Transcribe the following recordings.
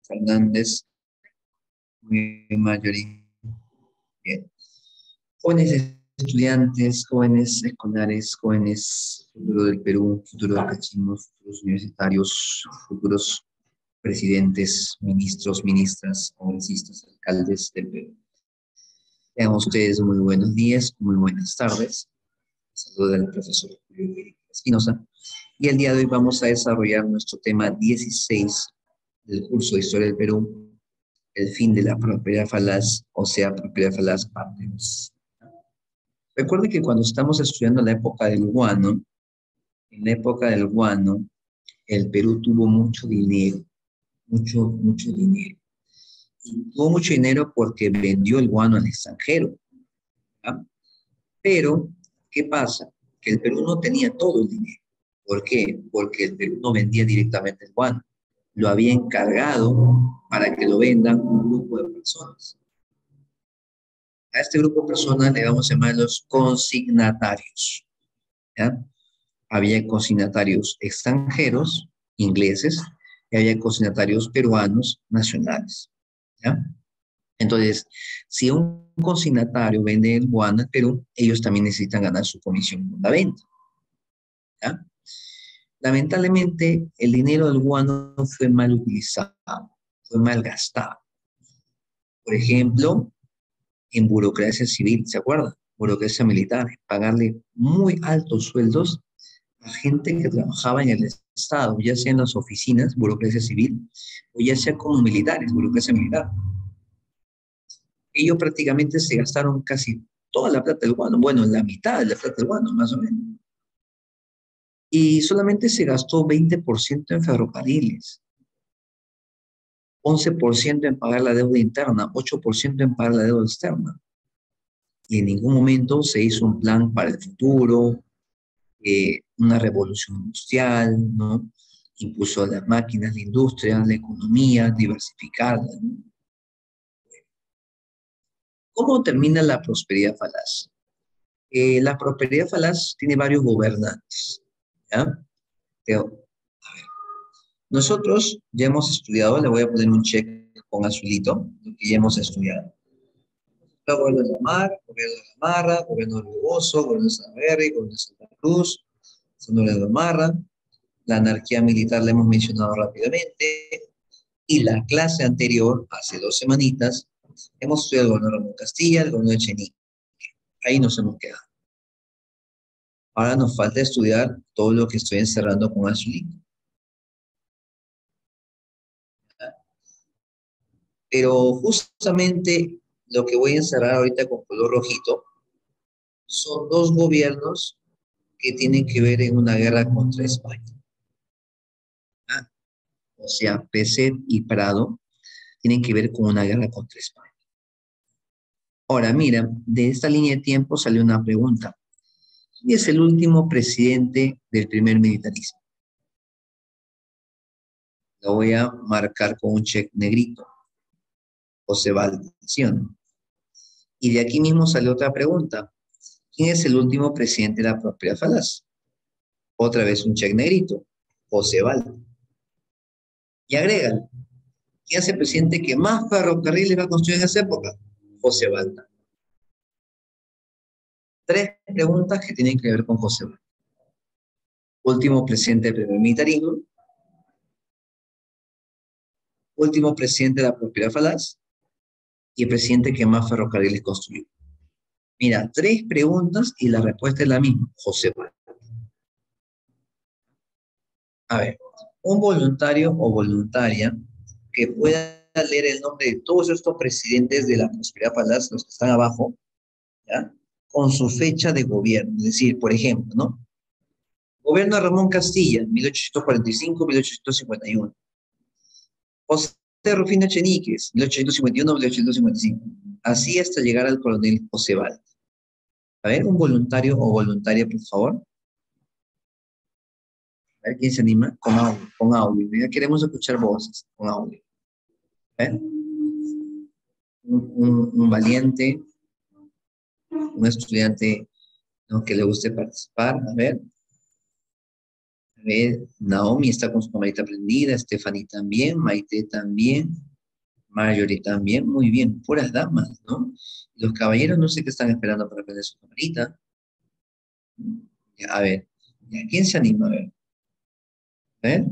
Fernández, muy bien, Marjorie. Bien. Jóvenes estudiantes, jóvenes escolares, jóvenes futuro del Perú, futuro de Cachimos, futuros universitarios, futuros presidentes, ministros, ministras, congresistas, alcaldes del Perú. Tengan ustedes muy buenos días, muy buenas tardes. Saludos al profesor Julio Espinosa. Y el día de hoy vamos a desarrollar nuestro tema 16 del curso de Historia del Perú, el fin de la propiedad falaz, o sea, propiedad falaz parte 2. Recuerde que cuando estamos estudiando la época del guano, en la época del guano, el Perú tuvo mucho dinero, mucho dinero. Y tuvo mucho dinero porque vendió el guano al extranjero, ¿ya? Pero, ¿qué pasa? Que el Perú no tenía todo el dinero. ¿Por qué? Porque el Perú no vendía directamente el guano. Lo había encargado para que lo vendan un grupo de personas. A este grupo de personas le vamos a llamar los consignatarios, ¿ya? Había consignatarios extranjeros, ingleses, y había consignatarios peruanos nacionales, ¿ya? Entonces, si un consignatario vende el guano al Perú, ellos también necesitan ganar su comisión por la venta, ¿ya? Lamentablemente, el dinero del guano fue mal utilizado, fue mal gastado. Por ejemplo, en burocracia civil, ¿se acuerdan? Burocracia militar, pagarle muy altos sueldos a gente que trabajaba en el Estado, ya sea en las oficinas, burocracia civil, o ya sea como militares, burocracia militar. Ellos prácticamente se gastaron casi toda la plata del guano, bueno, la mitad de la plata del guano, más o menos. Y solamente se gastó 20% en ferrocarriles, 11% en pagar la deuda interna, 8% en pagar la deuda externa. Y en ningún momento se hizo un plan para el futuro, una revolución industrial, ¿no? Impulsó las máquinas, la industria, la economía, diversificarla, ¿no? ¿Cómo termina la prosperidad falaz? La prosperidad falaz tiene varios gobernantes, ¿ya? Pero nosotros ya hemos estudiado, le voy a poner un check con azulito, lo que ya hemos estudiado. El gobierno de la Mar, gobierno de la Marra, gobierno de Lugoso, gobierno de Salaverry, gobierno de Santa Cruz, gobierno de la Marra, la anarquía militar la hemos mencionado rápidamente, y la clase anterior, hace 2 semanitas, hemos estudiado el gobierno de Ramón Castilla, el gobierno de Chenique. Ahí nos hemos quedado. Ahora nos falta estudiar todo lo que estoy encerrando con azulito. Pero justamente lo que voy a encerrar ahorita con color rojito son 2 gobiernos que tienen que ver en una guerra contra España. ¿Ah? O sea, Pezet y Prado tienen que ver con una guerra contra España. Ahora, mira, de esta línea de tiempo salió una pregunta. ¿Quién es el último presidente del primer militarismo? Lo voy a marcar con un check negrito. José Balda, ¿sí o no? Y de aquí mismo salió otra pregunta. ¿Quién es el último presidente de la propiedad falaz? Otra vez un check negrito. José Balda. Y agregan, ¿quién es el presidente que más ferrocarriles va a construir en esa época? José Balda. 3 preguntas que tienen que ver con José Balda. Último presidente del primer militarismo. Último presidente de la propiedad falaz. Y el presidente que más ferrocarriles construyó. Mira, 3 preguntas y la respuesta es la misma, José Balda. A ver, un voluntario o voluntaria que pueda leer el nombre de todos estos presidentes de la prosperidad falaz, los que están abajo, ¿ya? Con su fecha de gobierno. Es decir, por ejemplo, ¿no? Gobierno de Ramón Castilla, 1845-1851. José Rufino Echenique, 1851-1855. Así hasta llegar al coronel José Balda. A ver, un voluntario o voluntaria, por favor. A ver quién se anima. Con audio, con audio. Ya queremos escuchar voces, con audio. A ver. Un valiente, un estudiante, ¿no?, que le guste participar. A ver. Naomi está con su camarita prendida, Stephanie también, Maite también, Marjorie también, muy bien, puras damas, ¿no? Los caballeros no sé qué están esperando para prender su camarita. Ya, a ver, ya, ¿quién se anima? A ver,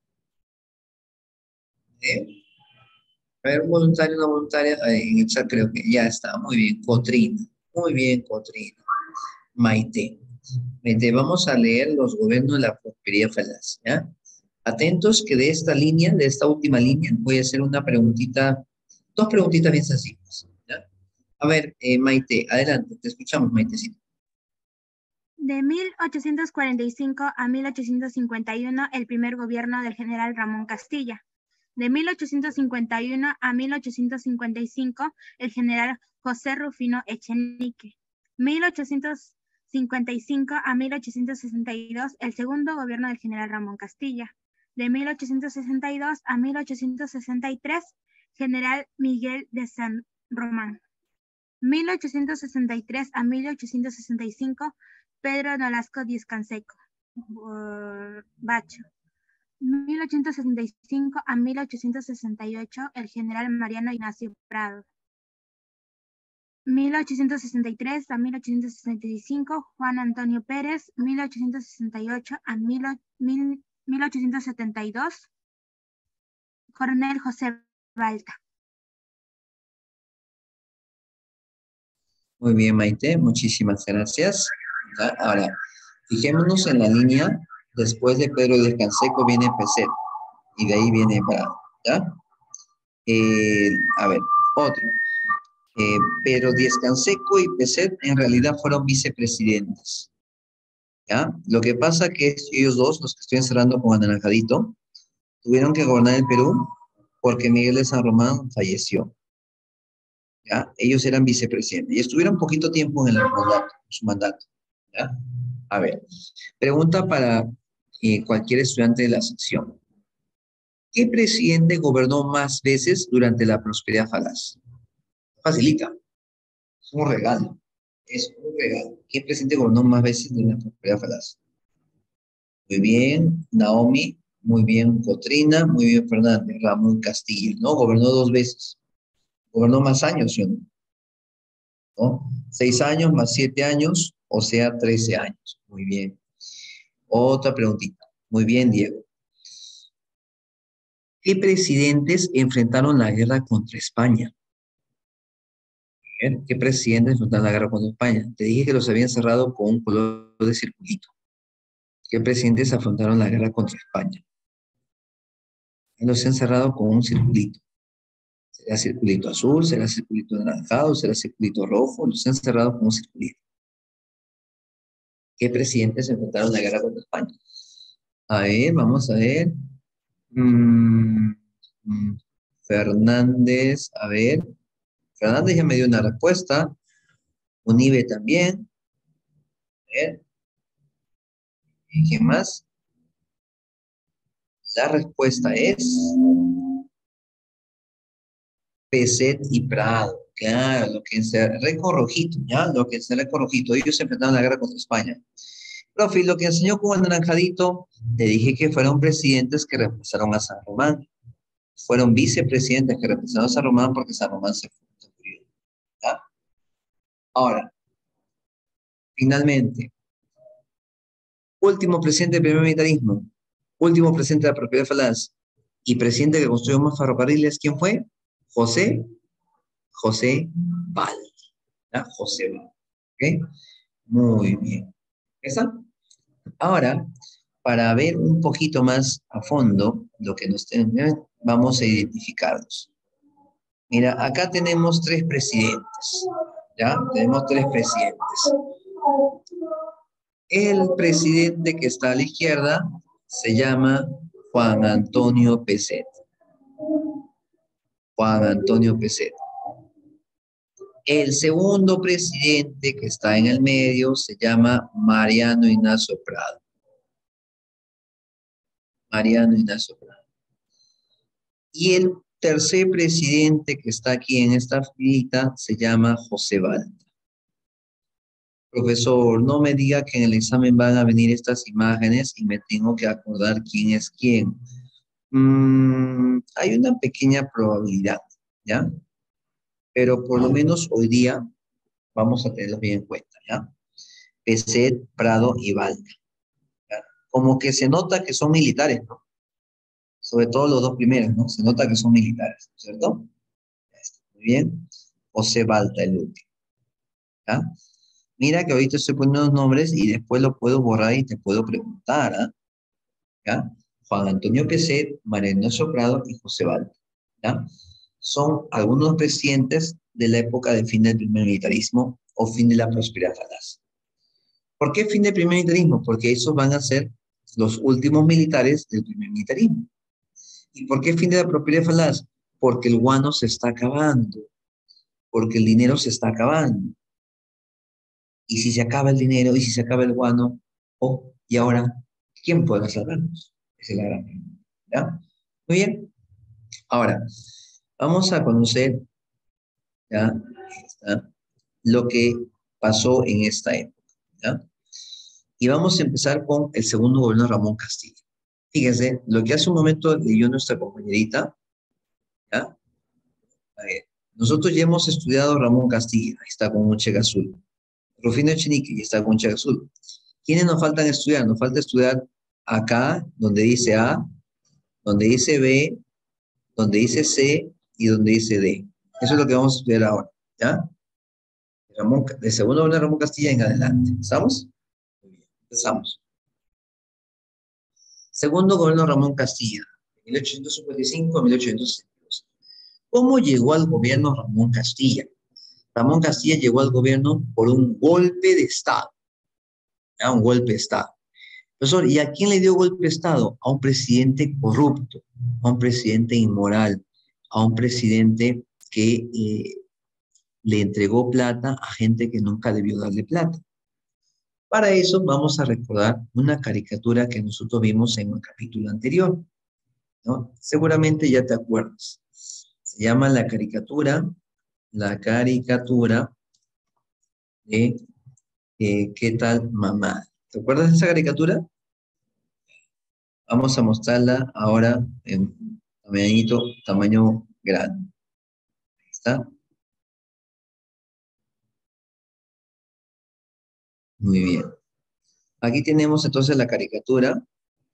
¿eh? A ver, un voluntario, una voluntaria, en el chat creo que ya está, muy bien, Cotrina, muy bien, Cotrina, Maite. Maite, vamos a leer los gobiernos de la prosperidad falaz, ¿ya? Atentos que de esta línea, de esta última línea, voy a hacer una preguntita, dos preguntitas bien sencillas, ¿ya? A ver, Maite, adelante, te escuchamos, Maitecita. De 1845 a 1851, el primer gobierno del general Ramón Castilla. De 1851 a 1855, el general José Rufino Echenique. 1855 a 1862, el segundo gobierno del general Ramón Castilla. De 1862 a 1863, general Miguel de San Román. 1863 a 1865, Pedro Nolasco Díaz-Canseco, Bacho. 1865 a 1868, el general Mariano Ignacio Prado. 1863 a 1865, Juan Antonio Pérez. 1868 a 1872, Coronel José Balta. Muy bien, Maite, muchísimas gracias. ¿Ya? Ahora, fijémonos en la línea, después de Pedro Díaz Canseco viene Peset, y de ahí viene Prado, ¿ya? A ver, otro. Pedro Díaz Canseco y Peset en realidad fueron vicepresidentes, ¿ya? Lo que pasa que ellos dos, los que estoy encerrando con anaranjadito, tuvieron que gobernar el Perú porque Miguel de San Román falleció, ¿ya? Ellos eran vicepresidentes y estuvieron poquito tiempo en su mandato, ¿ya? A ver, pregunta para cualquier estudiante de la sección. ¿Qué presidente gobernó más veces durante la prosperidad falaz? Facilita, es un regalo. Es un regalo. ¿Qué presidente gobernó más veces durante la prosperidad falaz? Muy bien, Naomi. Muy bien, Cotrina. Muy bien, Fernández. Ramón Castilla, ¿no? Gobernó dos veces. Gobernó más años, ¿sí o no? ¿No? 6 años más 7 años, o sea, 13 años. Muy bien. Otra preguntita. Muy bien, Diego. ¿Qué presidentes enfrentaron la guerra contra España? ¿Qué presidentes enfrentaron la guerra contra España? Te dije que los habían cerrado con un color de circulito. ¿Qué presidentes afrontaron la guerra contra España? Los han cerrado con un circulito. ¿Será circulito azul? ¿Será circulito anaranjado? ¿Será circulito rojo? Los han cerrado con un circulito. ¿Qué presidentes enfrentaron la guerra contra España? A ver, vamos a ver. Mm, mm, Fernández, a ver. Fernández ya me dio una respuesta. Unive también. A ver. ¿Y quién más? La respuesta es Peset y Prado. Claro, lo que es el Reco Rojito, ¿ya? Lo que es el Reco Rojito. Ellos se enfrentaron a la guerra contra España. Profe, lo que enseñó con el naranjadito, te dije que fueron presidentes que reemplazaron a San Román. Fueron vicepresidentes que reemplazaron a San Román porque San Román se murió. ¿Ya? Ahora, finalmente, último presidente del primer militarismo, último presidente de la propiedad falaz y presidente que construyó más ferrocarriles, ¿quién fue? José Val. ¿Ya? José Val. ¿Ok? Muy bien. ¿Está? Ahora, para ver un poquito más a fondo lo que nos tenemos, vamos a identificarlos. Mira, acá tenemos tres presidentes, ¿ya? Tenemos tres presidentes. El presidente que está a la izquierda se llama Juan Antonio Peset. Juan Antonio Peset. El segundo presidente que está en el medio se llama Mariano Ignacio Prado. Mariano Ignacio Prado. Y el tercer presidente que está aquí en esta filita se llama José Balta. Profesor, no me diga que en el examen van a venir estas imágenes y me tengo que acordar quién es quién. Hay una pequeña probabilidad, ¿ya? Pero por lo menos hoy día vamos a tenerlos bien en cuenta, ¿ya? Peset, Prado y Balda. ¿Ya? Como que se nota que son militares, ¿no? Sobre todo los dos primeros, ¿no? Se nota que son militares, ¿cierto? Ya está, muy bien. José Balta, el último, ¿ya? Mira que ahorita estoy poniendo los nombres y después lo puedo borrar y te puedo preguntar, ¿ah? ¿Ya? Juan Antonio Peset, Mariano Soprado y José Balta, ¿ya? Son algunos presidentes de la época del fin del primer militarismo o fin de la prosperidad falaz. ¿Por qué fin del primer militarismo? Porque esos van a ser los últimos militares del primer militarismo. ¿Y por qué fin de la prosperidad falaz? Porque el guano se está acabando, porque el dinero se está acabando. Y si se acaba el dinero, y si se acaba el guano, oh, y ahora, ¿quién puede salvarnos? Esa es la gran pregunta, ¿ya? Muy bien. Ahora, vamos a conocer, ¿ya? Lo que pasó en esta época, ¿ya? Y vamos a empezar con el segundo gobierno de Ramón Castilla. Fíjense, lo que hace un momento leyó nuestra compañerita, ¿ya? A ver, nosotros ya hemos estudiado Ramón Castilla, ahí está con un cheque azul. Rufino Echenique, y está con un cheque azul. ¿Quiénes nos faltan estudiar? Nos falta estudiar acá, donde dice A, donde dice B, donde dice C y donde dice D. Eso es lo que vamos a estudiar ahora, ¿ya? De segundo gobierno de Ramón Castilla en adelante. ¿Estamos? Muy bien, empezamos. Segundo gobierno de Ramón Castilla, de 1855 a 1862. ¿Cómo llegó al gobierno Ramón Castilla? Ramón Castilla llegó al gobierno por un golpe de Estado, ¿ya? Un golpe de Estado. Profesor, ¿y a quién le dio golpe de Estado? A un presidente corrupto, a un presidente inmoral, a un presidente que le entregó plata a gente que nunca debió darle plata. Para eso vamos a recordar una caricatura que nosotros vimos en el capítulo anterior, ¿no? Seguramente ya te acuerdas. Se llama la caricatura de ¿qué tal mamá? ¿Te acuerdas de esa caricatura? Vamos a mostrarla ahora en tamaño grande. Ahí está. Muy bien. Aquí tenemos entonces la caricatura.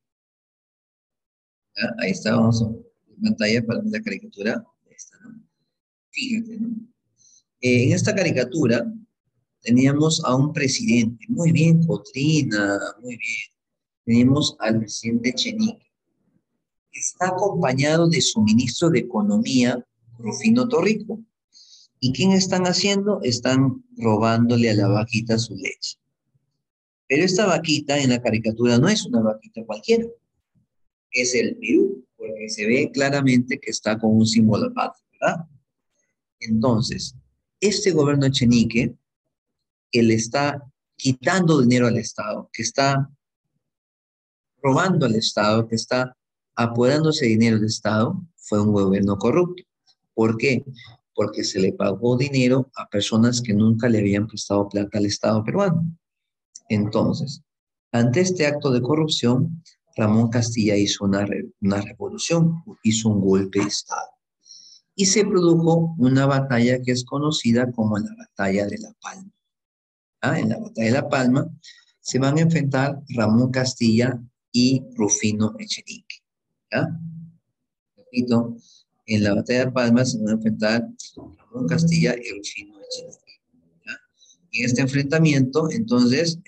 ¿Ya? Ahí está, vamos a pantalla para ver la caricatura. Ahí está, ¿no? Fíjate, ¿no? En esta caricatura teníamos a un presidente. Muy bien, Cotrina, muy bien. Tenemos al presidente Echenique. Está acompañado de su ministro de Economía, Rufino Torrico. ¿Y quién están haciendo? Están robándole a la vaquita su leche. Pero esta vaquita en la caricatura no es una vaquita cualquiera, es el Perú, porque se ve claramente que está con un símbolo patrio, ¿verdad? Entonces, este gobierno Echenique, que le está quitando dinero al Estado, que está robando al Estado, que está apoderándose de dinero del Estado, fue un gobierno corrupto. ¿Por qué? Porque se le pagó dinero a personas que nunca le habían prestado plata al Estado peruano. Entonces, ante este acto de corrupción, Ramón Castilla hizo una revolución, hizo un golpe de Estado. Y se produjo una batalla que es conocida como la Batalla de La Palma. ¿Ah? En la Batalla de La Palma se van a enfrentar Ramón Castilla y Rufino Echenique. ¿Ya? Repito, en la Batalla de La Palma se van a enfrentar Ramón Castilla y Rufino Echenique. ¿Ya? Y en este enfrentamiento, entonces,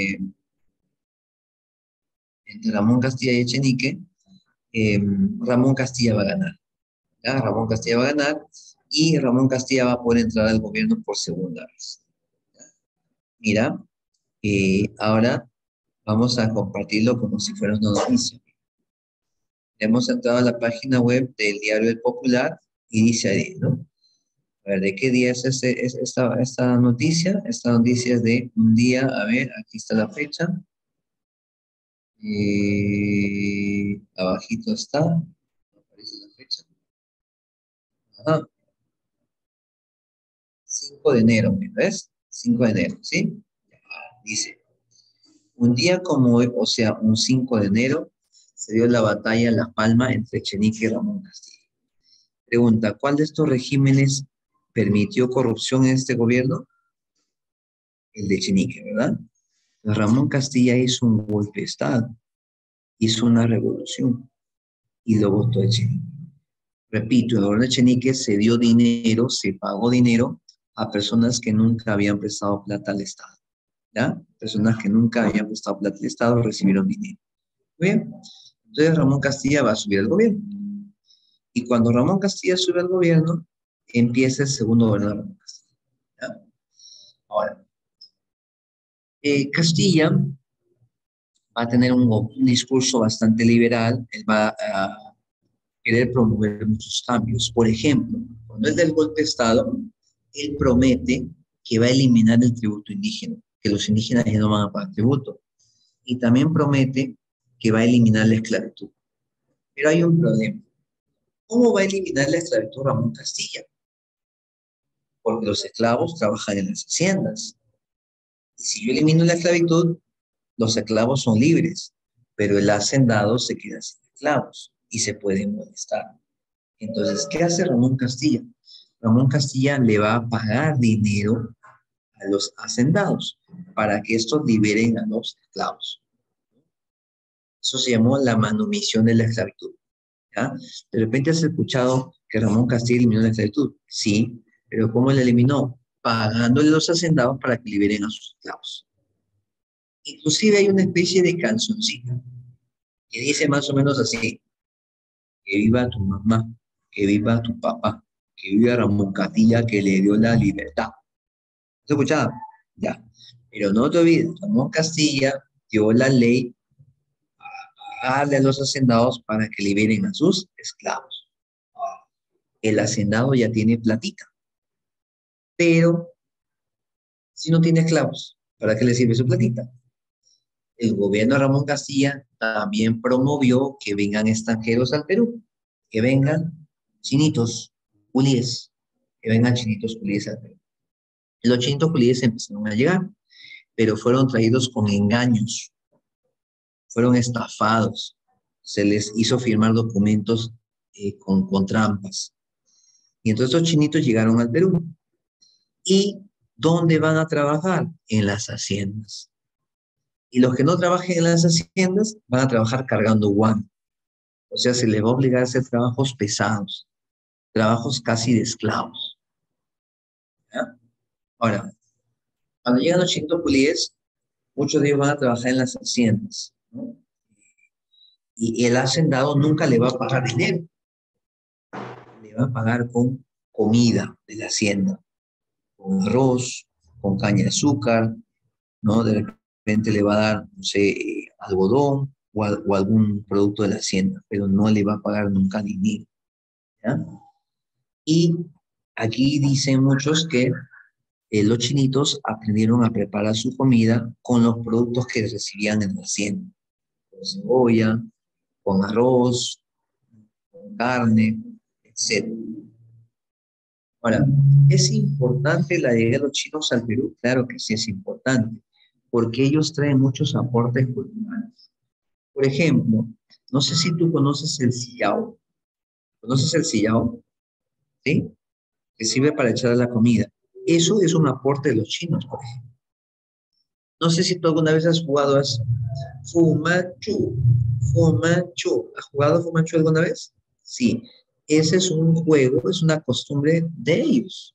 entre Ramón Castilla y Echenique, Ramón Castilla va a ganar. ¿Ya? Ramón Castilla va a ganar y Ramón Castilla va a poder entrar al gobierno por segunda vez. ¿Ya? Mira, ahora vamos a compartirlo como si fuera una noticia. Hemos entrado a la página web del Diario El Popular y dice ahí, ¿no? A ver, ¿de qué día es esta noticia? Esta noticia es de un día, a ver, aquí está la fecha. Abajito está, aparece la fecha. Ajá, 5 de enero, ¿ves? 5 de enero, ¿sí? Dice, un día como hoy, o sea, un 5 de enero, se dio la batalla La Palma entre Echenique y Ramón Castilla. Pregunta, ¿cuál de estos regímenes permitió corrupción en este gobierno? El de Echenique, ¿verdad? Ramón Castilla hizo un golpe de Estado, hizo una revolución y lo votó Echenique. Repito, el gobierno de Echenique se dio dinero, se pagó dinero a personas que nunca habían prestado plata al Estado. ¿Ya? Personas que nunca habían prestado plata al Estado recibieron dinero. Muy bien. Entonces Ramón Castilla va a subir al gobierno. Y cuando Ramón Castilla sube al gobierno, empieza el segundo gobierno de Ramón Castilla. ¿Ya? Ahora, Castilla va a tener un discurso bastante liberal, él va a querer promover muchos cambios. Por ejemplo, cuando él da el golpe de Estado, él promete que va a eliminar el tributo indígena, que los indígenas ya no van a pagar tributo. Y también promete que va a eliminar la esclavitud. Pero hay un problema. ¿Cómo va a eliminar la esclavitud Ramón Castilla? Porque los esclavos trabajan en las haciendas. Y si yo elimino la esclavitud, los esclavos son libres, pero el hacendado se queda sin esclavos y se puede molestar. Entonces, ¿qué hace Ramón Castilla? Ramón Castilla le va a pagar dinero a los hacendados para que estos liberen a los esclavos. Eso se llamó la manumisión de la esclavitud. ¿Ya? De repente has escuchado que Ramón Castilla eliminó la esclavitud. Sí, pero ¿cómo la eliminó? Pagándole a los hacendados para que liberen a sus esclavos. Inclusive hay una especie de cancioncita que dice más o menos así: que viva tu mamá, que viva tu papá, que viva Ramón Castilla que le dio la libertad. ¿Has escuchado? Ya. Pero no te olvides, Ramón Castilla dio la ley a darle a los hacendados para que liberen a sus esclavos. El hacendado ya tiene platita, pero si no tiene esclavos, ¿para qué le sirve su platita? El gobierno de Ramón Castilla también promovió que vengan extranjeros al Perú, que vengan chinitos, culíes, que vengan chinitos culíes al Perú. Los chinitos culíes empezaron a llegar, pero fueron traídos con engaños, fueron estafados, se les hizo firmar documentos con trampas. Y entonces estos chinitos llegaron al Perú. ¿Y dónde van a trabajar? En las haciendas. Y los que no trabajen en las haciendas van a trabajar cargando guano. O sea, se les va a obligar a hacer trabajos pesados, trabajos casi de esclavos. ¿Ya? Ahora, cuando llegan los chintopulíes, muchos de ellos van a trabajar en las haciendas, ¿no? Y el hacendado nunca le va a pagar dinero, le va a pagar con comida de la hacienda, con arroz, con caña de azúcar, ¿no? De repente le va a dar, no sé, algodón o algún producto de la hacienda, pero no le va a pagar nunca dinero, ¿ya? Y aquí dicen muchos que los chinitos aprendieron a preparar su comida con los productos que recibían en la hacienda, con cebolla, con arroz, con carne, etc. Ahora, ¿es importante la llegada de los chinos al Perú? Claro que sí es importante, porque ellos traen muchos aportes culturales. Por ejemplo, no sé si tú conoces el sillao. ¿Conoces el sillao? ¿Sí? Que sirve para echar a la comida. Eso es un aporte de los chinos, por ejemplo. No sé si tú alguna vez has jugado a Fumanchu. Fumanchu. ¿Has jugado Fumanchu alguna vez? Sí. Ese es un juego, es una costumbre de ellos.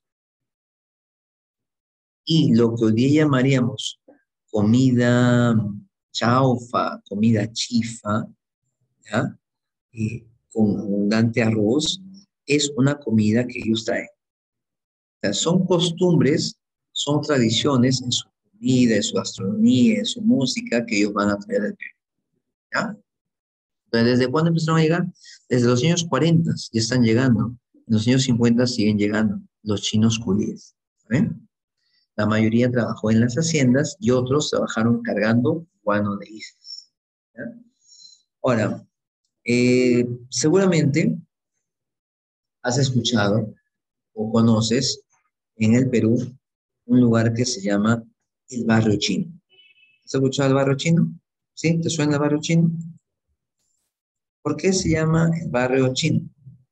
Y lo que hoy día llamaríamos comida chaufa, comida chifa, ¿ya? Con abundante arroz, es una comida que ellos traen. O sea, son costumbres, son tradiciones en su comida, en su gastronomía, en su música que ellos van a traer al Perú, ¿ya? Entonces, ¿desde cuándo empezaron a llegar? Desde los años 40 ya están llegando. En los años 50 siguen llegando los chinos culíes. ¿Ven? La mayoría trabajó en las haciendas y otros trabajaron cargando guano de islas. ¿Ya? Ahora, seguramente has escuchado o conoces en el Perú un lugar que se llama el Barrio Chino. ¿Has escuchado el barrio chino? ¿Sí? ¿Te suena el barrio chino? ¿Por qué se llama el barrio chino?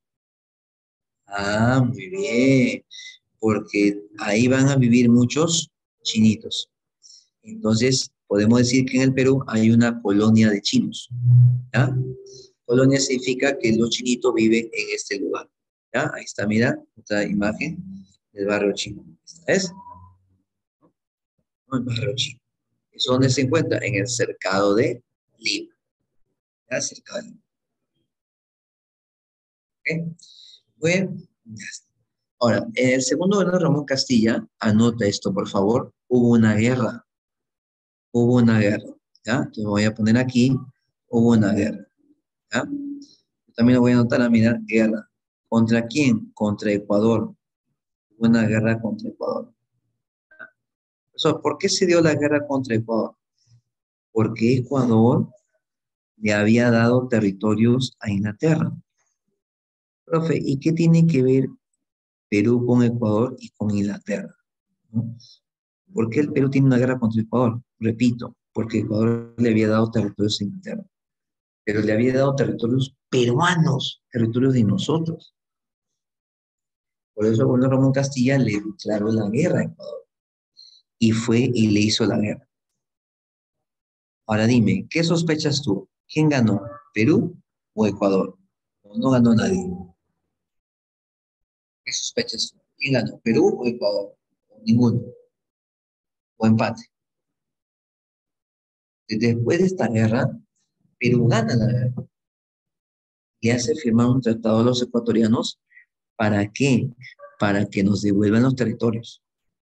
Ah, muy bien. Porque ahí van a vivir muchos chinitos. Entonces, podemos decir que en el Perú hay una colonia de chinos. ¿Ya? Colonia significa que los chinitos viven en este lugar. ¿Ya? Ahí está, mira, otra imagen del barrio chino. ¿Esta es? ¿No? El barrio chino. ¿Eso dónde se encuentra? En el cercado de Lima. ¿Ya? Cercado de Lima. ¿Ok? Bueno, ya está. Ahora, en el segundo gobierno de Ramón Castilla, anota esto, por favor, hubo una guerra, ¿ya? Te voy a poner aquí, hubo una guerra, ¿ya? Yo también lo voy a anotar, mira, guerra. ¿Contra quién? Contra Ecuador. Hubo una guerra contra Ecuador. ¿Por qué se dio la guerra contra Ecuador? Porque Ecuador le había dado territorios a Inglaterra. Profe, ¿y qué tiene que ver Perú con Ecuador y con Inglaterra? ¿No? ¿Por qué el Perú tiene una guerra contra Ecuador? Repito, porque Ecuador le había dado territorios a Inglaterra, pero le había dado territorios peruanos, territorios de nosotros. Por eso, bueno, Ramón Castilla le declaró la guerra a Ecuador y fue y le hizo la guerra. Ahora dime, ¿qué sospechas tú? ¿Quién ganó? ¿Perú o Ecuador? No ganó nadie. ¿Qué sospechas tú? ¿Quién ganó? ¿Perú o Ecuador? Ninguno. O empate. Después de esta guerra, Perú gana la guerra y hace firmar un tratado a los ecuatorianos. ¿Para qué? Para que nos devuelvan los territorios.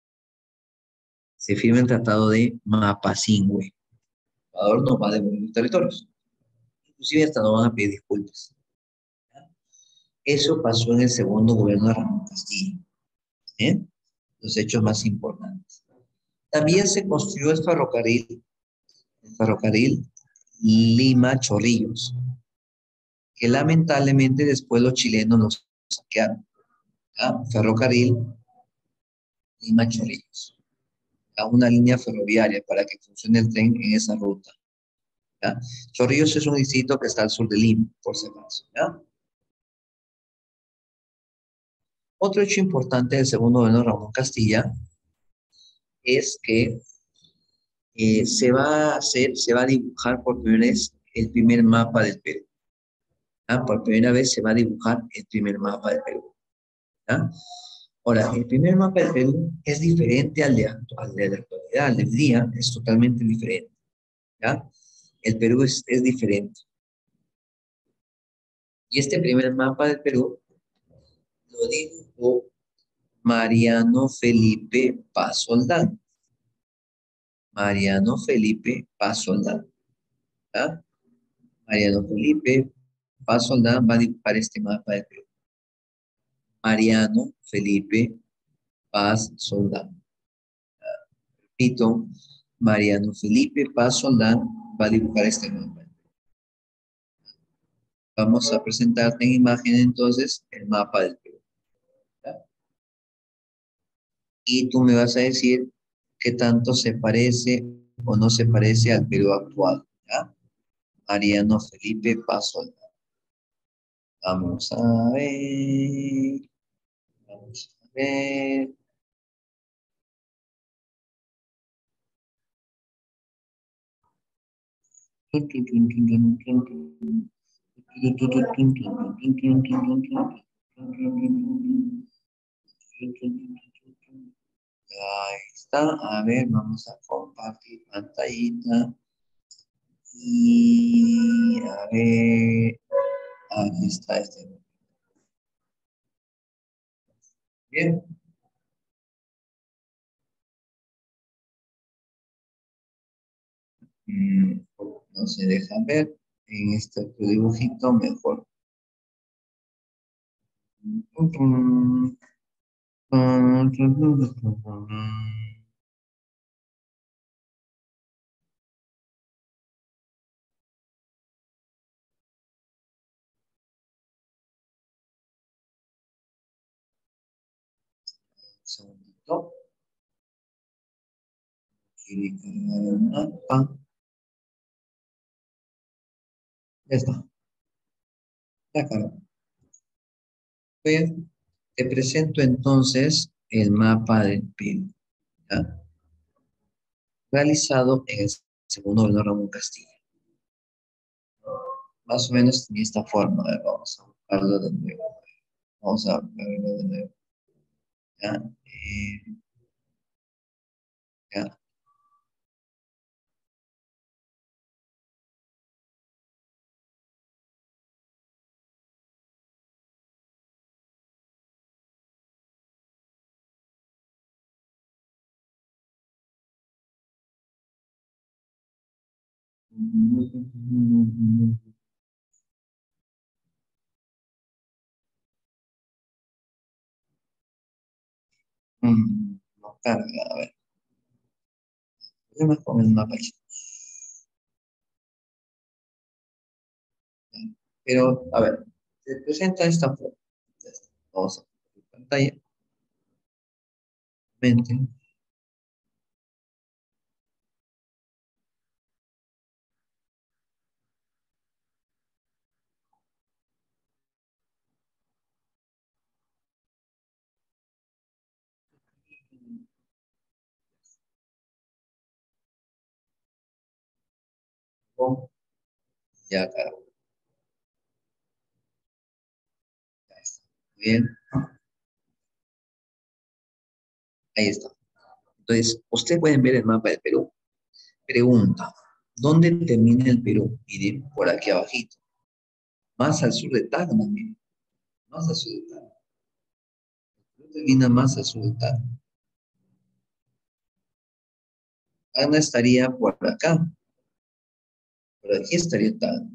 Se firma el tratado de Mapazingüe. Ecuador nos va a devolver los territorios. Inclusive hasta nos van a pedir disculpas. Eso pasó en el segundo gobierno de Ramón Castilla. ¿Eh? Los hechos más importantes. También se construyó el ferrocarril Lima-Chorrillos, que lamentablemente después los chilenos los saquearon. ¿Ya? Ferrocarril Lima-Chorrillos. Una línea ferroviaria para que funcione el tren en esa ruta. ¿Ya? Chorrillos es un distrito que está al sur de Lima, por si acaso. ¿Ya? Otro hecho importante del segundo gobierno de Ramón Castilla es que se va a dibujar por primera vez el primer mapa del Perú. ¿Ya? Por primera vez se va a dibujar el primer mapa del Perú. ¿Ya? Ahora, el primer mapa del Perú es diferente al de la actualidad, al del día, es totalmente diferente. ¿Ya? El Perú es diferente. Y este primer mapa del Perú lo dibujó Mariano Felipe Paz Soldán. Mariano Felipe Paz Soldán. ¿Ya? Mariano Felipe Paz Soldán va a dibujar este mapa del Perú. Mariano Felipe Paz Soldán. Repito, Mariano Felipe Paz Soldán va a dibujar este mapa. Vamos a presentarte en imagen entonces el mapa del Perú. ¿Ya? Y tú me vas a decir qué tanto se parece o no se parece al Perú actual. ¿Ya? Mariano Felipe Paz Soldán. Vamos a ver. Vamos a ver. Ahí está. A ver, vamos a compartir pantallita. Y a ver, aquí está este. Bien. No se deja ver. En este otro dibujito mejor. Un segundito. Quiere cargar el mapa. Ya está. Ya cargó. Bien. Te presento entonces el mapa del Perú, ¿ya? Realizado en el segundo gobierno Ramón Castilla. Más o menos de esta forma. A ver, vamos a buscarlo de nuevo. Vamos a verlo de nuevo. ¿Ya? Ya. No carga, a ver. Problemas con el mapa, chicos. Pero, a ver, se presenta esta forma. Ya está. Vamos a ver pantalla. Mente. Bon, ya cargó. Ya está. Bien, ahí está. Entonces, ustedes pueden ver el mapa del Perú. Pregunta, ¿dónde termina el Perú? Miren, por aquí abajito. Más al sur de Tacna, miren. Más al sur de Tacna. Termina más al sur de Tacna. Tacna estaría por acá. Por aquí estaría Tacna.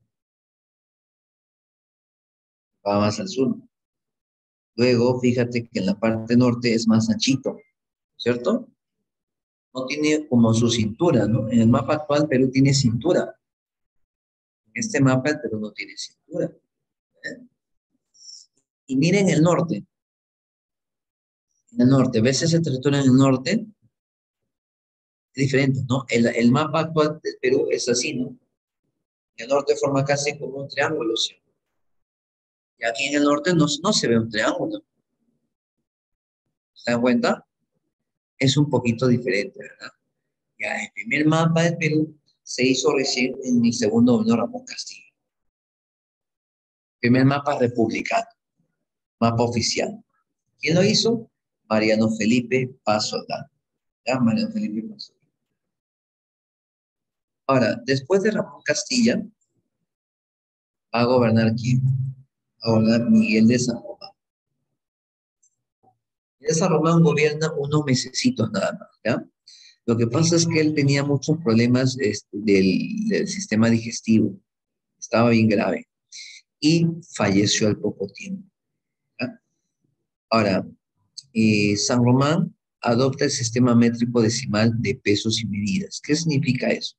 Va más al sur. Luego, fíjate que en la parte norte es más anchito, ¿cierto? No tiene como su cintura, ¿no? En el mapa actual Perú tiene cintura. En este mapa el Perú no tiene cintura. ¿Eh? Y miren el norte. En el norte, ¿ves ese territorio en el norte? Es diferente, ¿no? El mapa actual del Perú es así, ¿no? En el norte forma casi como un triángulo, ¿sí? Y aquí en el norte no se ve un triángulo. ¿Se dan cuenta? Es un poquito diferente, ¿verdad? Ya el primer mapa del Perú se hizo recién en el segundo gobierno Ramón Castillo. Primer mapa republicano, mapa oficial. ¿Quién lo hizo? Mariano Felipe Paz Soldán. ¿Ya? Mariano Felipe Paz Soldán. Ahora, después de Ramón Castilla, va a gobernar quién? Va a gobernar Miguel de San Román. Miguel de San Román gobierna unos mesecitos nada más, ¿ya? Lo que pasa es que él tenía muchos problemas del sistema digestivo. Estaba bien grave. Y falleció al poco tiempo, ¿ya? Ahora, San Román adopta el sistema métrico decimal de pesos y medidas. ¿Qué significa eso?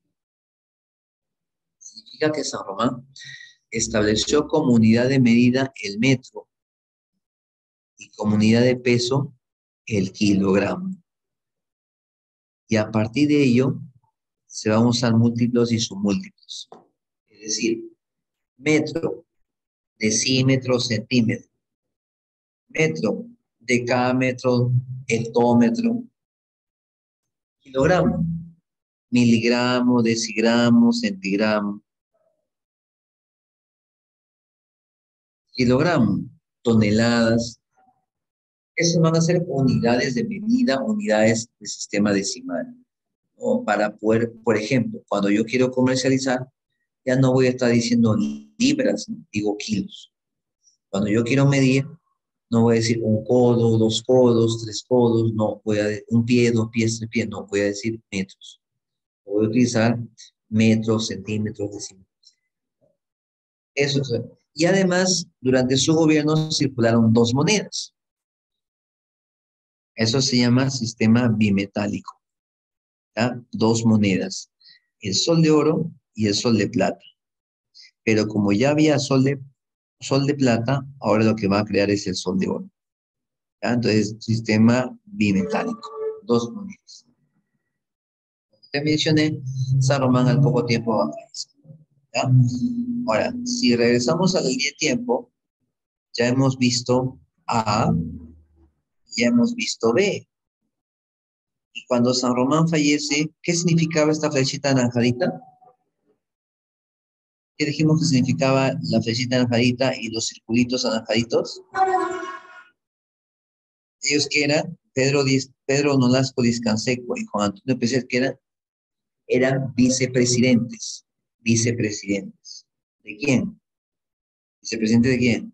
Significa que San Román estableció como unidad de medida el metro y como unidad de peso el kilogramo. Y a partir de ello se van a usar múltiplos y submúltiplos. Es decir, metro, decímetro, centímetro. Metro, decámetro, hectómetro. Kilogramo, miligramo, decigramo, centigramo. Kilogramo, toneladas. Esas van a ser unidades de medida, unidades de sistema decimal. O para poder, por ejemplo, cuando yo quiero comercializar, ya no voy a estar diciendo libras, ¿no? Digo kilos. Cuando yo quiero medir, no voy a decir un codo, dos codos, tres codos, no, voy a decir un pie, dos pies, tres pies, no, voy a decir metros. Voy a utilizar metros, centímetros, decímetros. Eso es. Y además, durante su gobierno circularon dos monedas. Eso se llama sistema bimetálico. ¿Ya? Dos monedas. El sol de oro y el sol de plata. Pero como ya había sol de plata, ahora lo que va a crear es el sol de oro. ¿Ya? Entonces, sistema bimetálico. Dos monedas. Te mencioné, San Román al poco tiempo va a fallecer. ¿Ya? Ahora, si regresamos a la línea de tiempo, ya hemos visto A, ya hemos visto B. Y cuando San Román fallece, ¿qué significaba esta flechita anaranjadita? ¿Qué dijimos que significaba la flechita anaranjadita y los circulitos anaranjaditos? Ellos que eran Pedro Nolasco Discanseco y Juan Antonio Peset, que eran vicepresidentes. Vicepresidentes. ¿De quién? ¿Vicepresidente de quién?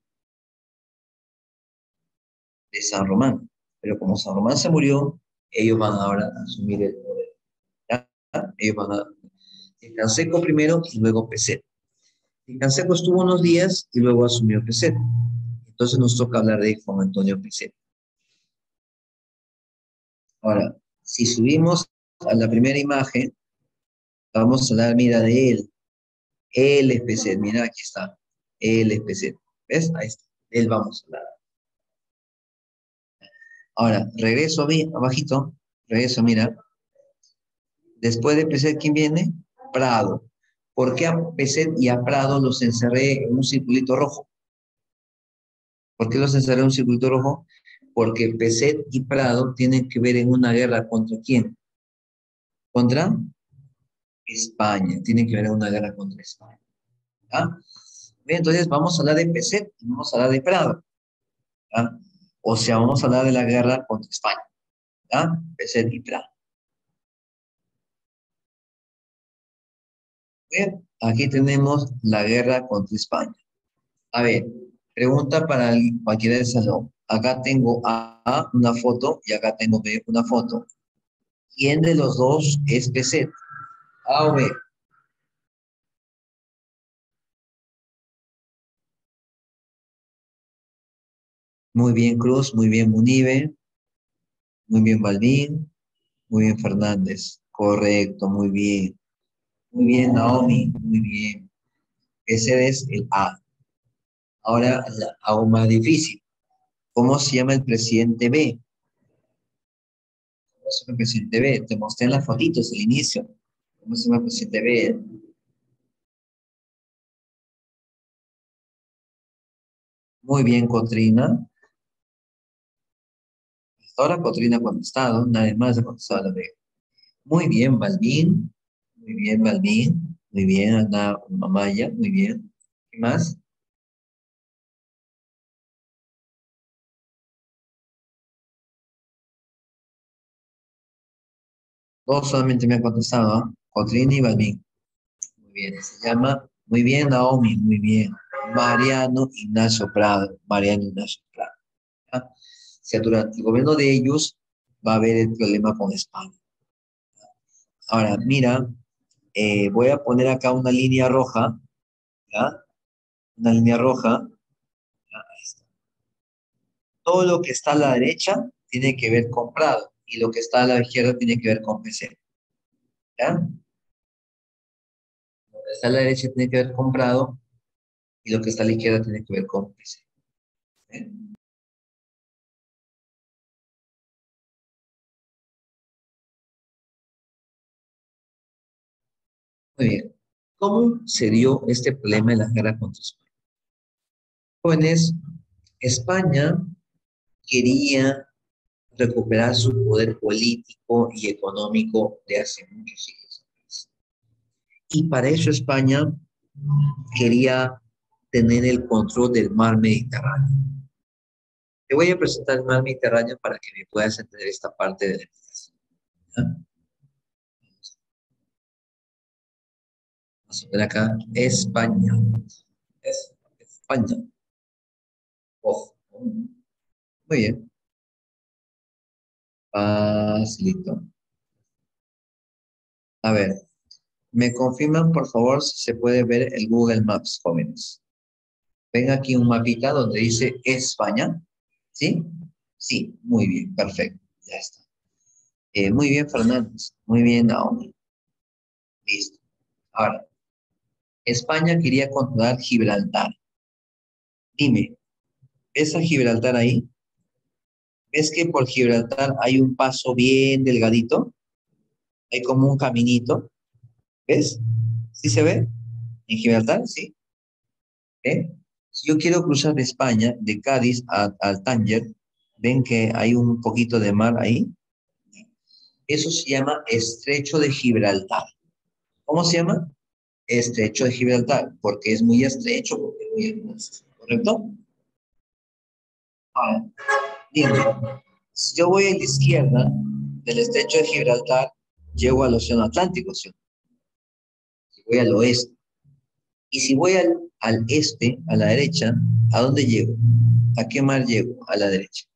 De San Román. Pero como San Román se murió, ellos van ahora a asumir el poder. ¿Ya? Ellos van a Discanseco primero y luego Peset. Discanseco estuvo unos días y luego asumió Peset. Entonces nos toca hablar de Juan Antonio Peset. Ahora, si subimos a la primera imagen, vamos a hablar, mira, de él. Él es Peset, mira, aquí está. Él es Peset. ¿Ves? Ahí está. De él vamos a hablar. Ahora, regreso a mí, abajito. Regreso, mira. Después de Peset, ¿quién viene? Prado. ¿Por qué a Peset y a Prado los encerré en un circulito rojo? ¿Por qué los encerré en un circulito rojo? Porque Peset y Prado tienen que ver en una guerra ¿contra quién? Contra España. Tienen que ver en una guerra contra España. ¿Ah? Bien, entonces vamos a hablar de Peset y vamos a hablar de Prado. ¿Ah? O sea, vamos a hablar de la guerra contra España. ¿Ah? Peset y Prado. Bien, aquí tenemos la guerra contra España. A ver, pregunta para cualquiera del salón. Acá tengo A, una foto, y acá tengo B, una foto. ¿Quién de los dos es Peset? A o B. Muy bien, Cruz, muy bien, Munive, muy bien, Balbín, muy bien, Fernández. Correcto, muy bien. Muy bien, Naomi, muy bien. Ese es el A. Ahora hago más difícil. ¿Cómo se llama el presidente B? ¿Cómo se llama el presidente B? Te mostré en las fotitos al inicio. ¿Cómo se llama el presidente B? Muy bien, Cotrina. Hasta ahora Cotrina ha contestado, nadie más ha contestado la B. Muy bien, Balbín. Muy bien, Balbín. Muy bien, Ana Mamaya. Muy bien. ¿Qué más? Dos solamente me han contestado, ¿ah? Cotrina y Balbín. Muy bien, se llama, muy bien, Naomi, muy bien. Mariano Ignacio Prado. Mariano Ignacio Prado. ¿Ya? O sea, durante el gobierno de ellos va a haber el problema con España. Ahora, mira, voy a poner acá una línea roja, ¿ya? Una línea roja. ¿Ya? Ahí está. Todo lo que está a la derecha tiene que ver con Prado y lo que está a la izquierda tiene que ver con PC. ¿Ya? Lo que está a la derecha tiene que ver con Prado y lo que está a la izquierda tiene que ver con PC. ¿Eh? Muy bien. ¿Cómo se dio este problema en la guerra contra España? Jóvenes, España quería recuperar su poder político y económico de hace muchos siglos atrás. Y para eso España quería tener el control del mar Mediterráneo. Te voy a presentar el mar Mediterráneo para que me puedas entender esta parte de la explicación. ¿Ya? Vamos a ver acá, España. España. Ojo. Muy bien. Facilito. A ver, ¿me confirman, por favor, si se puede ver el Google Maps, jóvenes? Ven aquí un mapita donde dice España. ¿Sí? Sí, muy bien, perfecto. Ya está. Muy bien, Fernández. Muy bien, Naomi. Listo. Ahora, España quería controlar Gibraltar. Dime, ¿ves a Gibraltar ahí? ¿Ves que por Gibraltar hay un paso bien delgadito? Hay como un caminito, ¿ves? ¿Sí se ve? En Gibraltar, sí. ¿Eh? Si yo quiero cruzar de España, de Cádiz al Tánger, ven que hay un poquito de mar ahí. Eso se llama Estrecho de Gibraltar. ¿Cómo se llama? Estrecho de Gibraltar, porque es muy estrecho, porque es muy hermoso. ¿Correcto? Ahora, dime, si yo voy a la izquierda del Estrecho de Gibraltar, llego al Océano Atlántico, ¿sí? Si voy al oeste. Y si voy al este, a la derecha, ¿a dónde llego? ¿A qué mar llego? A la derecha.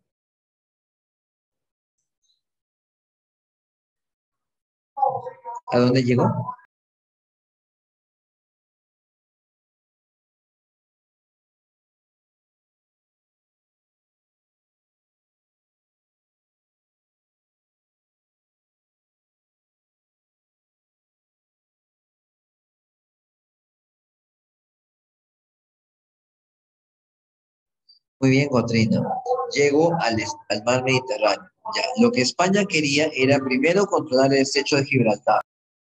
¿A dónde llego? Muy bien, Gotrina. Llego al mar Mediterráneo. Ya, lo que España quería era primero controlar el estrecho de Gibraltar.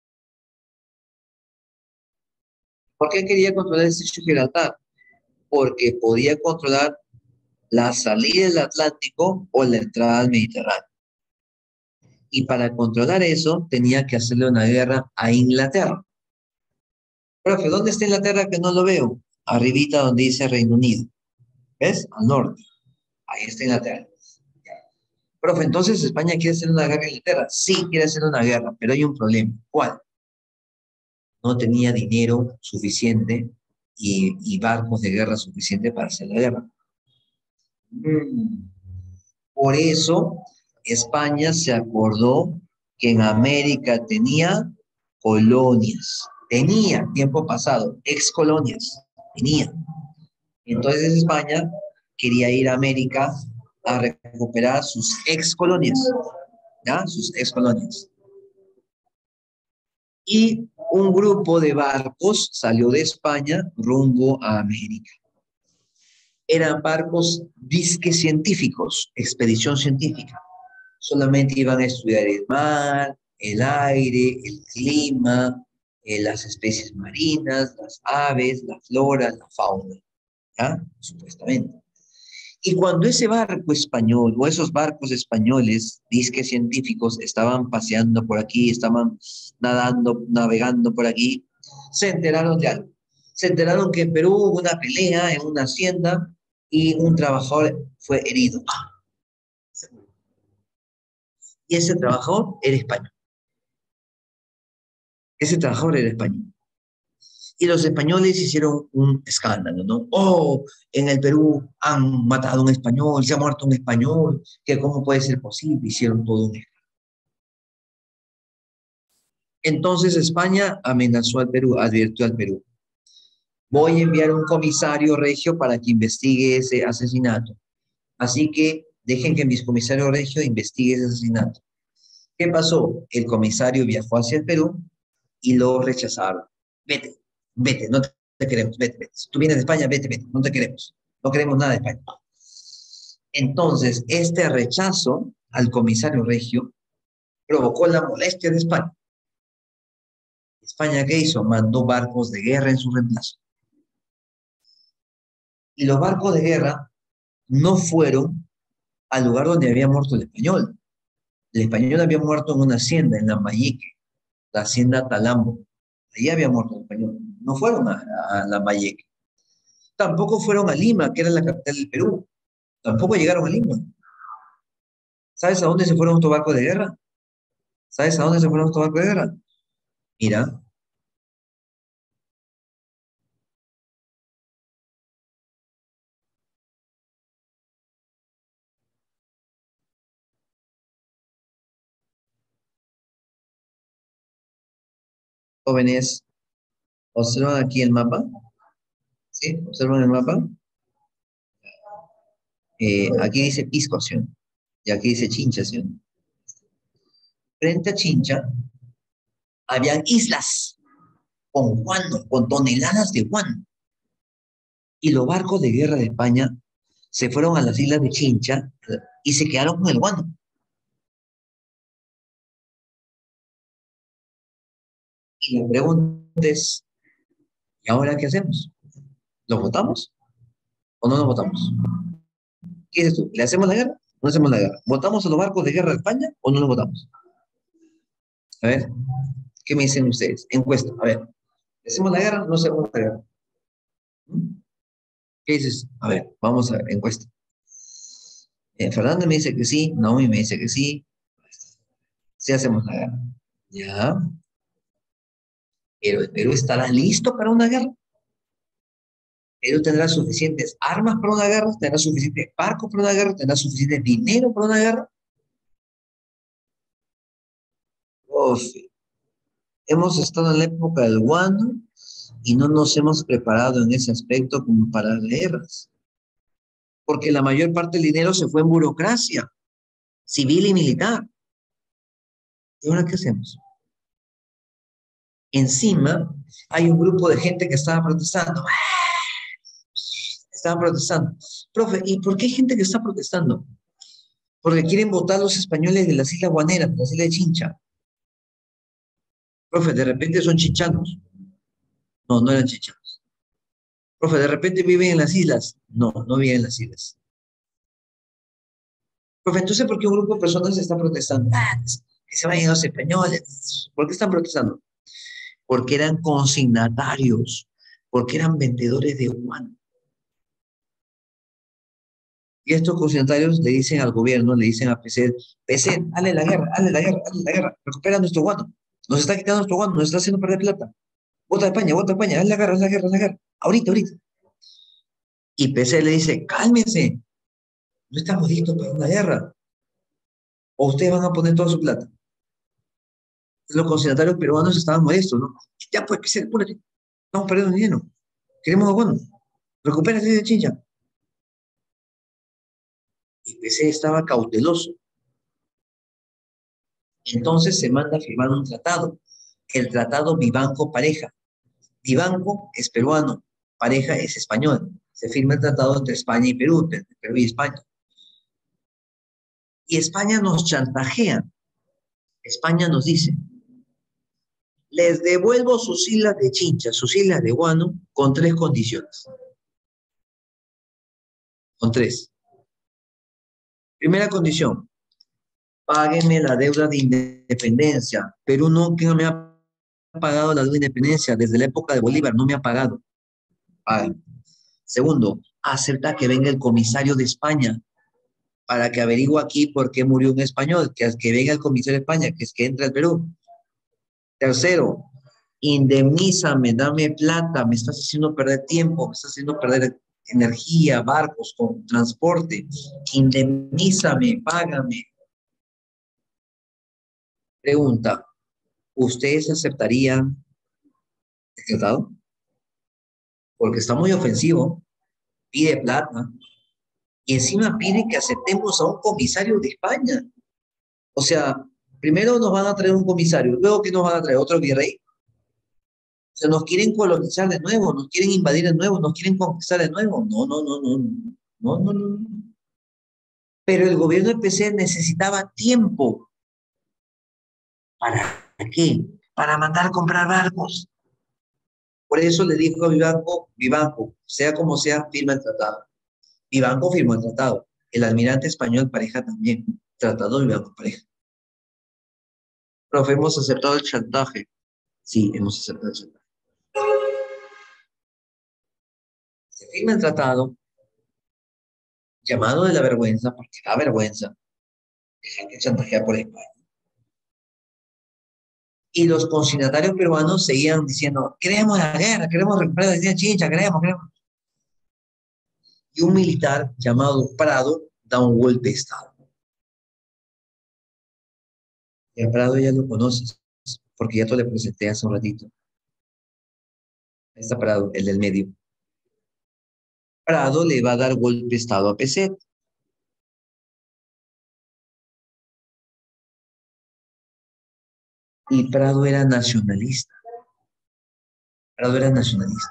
¿Por qué quería controlar el estrecho de Gibraltar? Porque podía controlar la salida del Atlántico o la entrada al Mediterráneo. Y para controlar eso tenía que hacerle una guerra a Inglaterra. Profe, ¿dónde está Inglaterra que no lo veo? Arribita donde dice Reino Unido. ¿Ves? Al norte. Ahí está Inglaterra. Profe, entonces España quiere hacer una guerra a Inglaterra. Sí, quiere hacer una guerra, pero hay un problema. ¿Cuál? No tenía dinero suficiente y barcos de guerra suficiente para hacer la guerra. Mm. Por eso España se acordó que en América tenía colonias. Tenía, tiempo pasado, ex colonias. Tenía. Entonces España quería ir a América a recuperar sus ex colonias. ¿Ya? Sus ex colonias. Y un grupo de barcos salió de España rumbo a América. Eran barcos disque científicos, expedición científica. Solamente iban a estudiar el mar, el aire, el clima, las especies marinas, las aves, la flora, la fauna, ¿ya? Supuestamente. Y cuando ese barco español o esos barcos españoles, disque científicos, estaban paseando por aquí, estaban nadando, navegando por aquí, se enteraron de algo. Se enteraron que en Perú hubo una pelea en una hacienda y un trabajador fue herido. Y ese trabajador era español. Ese trabajador era español. Y los españoles hicieron un escándalo, ¿no? Oh, en el Perú han matado a un español, se ha muerto un español, que cómo puede ser posible, hicieron todo un escándalo. Entonces España amenazó al Perú, advirtió al Perú. Voy a enviar un comisario regio para que investigue ese asesinato. Así que dejen que mis comisarios regio investigue ese asesinato. ¿Qué pasó? El comisario viajó hacia el Perú y lo rechazaron. Vete, vete, no te queremos, vete, vete. Si tú vienes de España, vete, vete, no te queremos. No queremos nada de España. Entonces, este rechazo al comisario regio provocó la molestia de España. España, ¿qué hizo? Mandó barcos de guerra en su reemplazo. Y los barcos de guerra no fueron al lugar donde había muerto el español. El español había muerto en una hacienda, en Lambayeque, la hacienda Talambo. Allí había muerto el español. No fueron a Lambayeque. Tampoco fueron a Lima, que era la capital del Perú. Tampoco llegaron a Lima. ¿Sabes a dónde se fueron estos barcos de guerra? ¿Sabes a dónde se fueron estos barcos de guerra? Mira, jóvenes, observan aquí el mapa. ¿Sí? Observan el mapa. Aquí dice Pisco, ¿sí? Y aquí dice Chincha, ¿sí? Frente a Chincha habían islas con guano, con toneladas de guano. Y los barcos de guerra de España se fueron a las islas de Chincha y se quedaron con el guano. Y la pregunta es, ¿y ahora qué hacemos? ¿Los votamos o no nos votamos? ¿Qué dices tú? ¿Le hacemos la guerra o no hacemos la guerra? ¿Votamos a los barcos de guerra de España o no los votamos? A ver, ¿qué me dicen ustedes? Encuesta, a ver, ¿le hacemos la guerra o no hacemos la guerra? ¿Mm? ¿Qué dices? A ver, vamos a ver, encuesta. Fernando me dice que sí, Naomi me dice que sí, sí hacemos la guerra. Ya, pero el Perú estará listo para una guerra. Perú tendrá suficientes armas para una guerra, tendrá suficientes barcos para una guerra, tendrá suficiente dinero para una guerra. Uf, hemos estado en la época del guano y no nos hemos preparado en ese aspecto como para guerras, porque la mayor parte del dinero se fue en burocracia, civil y militar. ¿Y ahora qué hacemos? Encima, hay un grupo de gente que estaba protestando. Estaban protestando. Profe, ¿y por qué hay gente que está protestando? Porque quieren votar los españoles de las Islas Guaneras, de las Islas de Chincha. Profe, de repente son chinchanos. No, no eran chinchanos. Profe, de repente viven en las islas. No, no viven en las islas. Profe, entonces, ¿por qué un grupo de personas está protestando? Que se vayan los españoles. ¿Por qué están protestando? Porque eran consignatarios, porque eran vendedores de guano. Y estos consignatarios le dicen al gobierno, le dicen a PC, PC, hazle la guerra, hazle la guerra, hazle la guerra, recupera nuestro guano. Nos está quitando nuestro guano, nos está haciendo perder plata. Vota España, hazle la guerra, hazle la guerra, hazle la guerra. Ahorita, ahorita. Y PC le dice, cálmense, no estamos listos para una guerra. O ustedes van a poner toda su plata. Los consignatarios peruanos estaban molestos, ¿no? Ya pues, PC, apúrate. Estamos perdiendo dinero. Queremos guano. Recupérate de Chincha. Y PC estaba cauteloso. Entonces se manda a firmar un tratado, el tratado Vivanco-Pareja. Vivanco es peruano, Pareja es español. Se firma el tratado entre España y Perú, entre Perú y España. Y España nos chantajea. España nos dice, les devuelvo sus islas de Chincha, sus islas de Guano, con 3 condiciones. Con 3. Primera condición, páguenme la deuda de independencia. Perú nunca me ha pagado la deuda de independencia desde la época de Bolívar, no me ha pagado. Paguen. Segundo, acepta que venga el comisario de España para que averigüe aquí por qué murió un español, que venga el comisario de España, que es que entre al Perú. Tercero, indemnízame, dame plata, me estás haciendo perder tiempo, me estás haciendo perder energía, barcos, con transporte. Indemnízame, págame. Pregunta, ¿ustedes aceptarían el tratado? Porque está muy ofensivo, pide plata, y encima pide que aceptemos a un comisario de España. O sea, primero nos van a traer un comisario, luego que nos van a traer otro virrey. O sea, nos quieren colonizar de nuevo, nos quieren invadir de nuevo, nos quieren conquistar de nuevo. No, no, no, no, no, no, no. Pero el gobierno del PC necesitaba tiempo. ¿Para qué? Para mandar a comprar barcos. Por eso le dijo a Vivanco, Vivanco, sea como sea, firma el tratado. Vivanco firmó el tratado. El almirante español Pareja también. Tratado Vivanco Pareja. Profe, hemos aceptado el chantaje. Sí, hemos aceptado el chantaje. Se firma el tratado, llamado de la vergüenza, porque da vergüenza, dejar que chantajea por España. Y los consignatarios peruanos seguían diciendo, queremos la guerra, queremos recuperar la isla de Chincha, queremos. Y un militar llamado Prado da un golpe de Estado. Y a Prado ya lo conoces, porque ya te lo presenté hace un ratito. Ahí está Prado, el del medio. Prado le va a dar golpe de Estado a PC. Y Prado era nacionalista. Prado era nacionalista.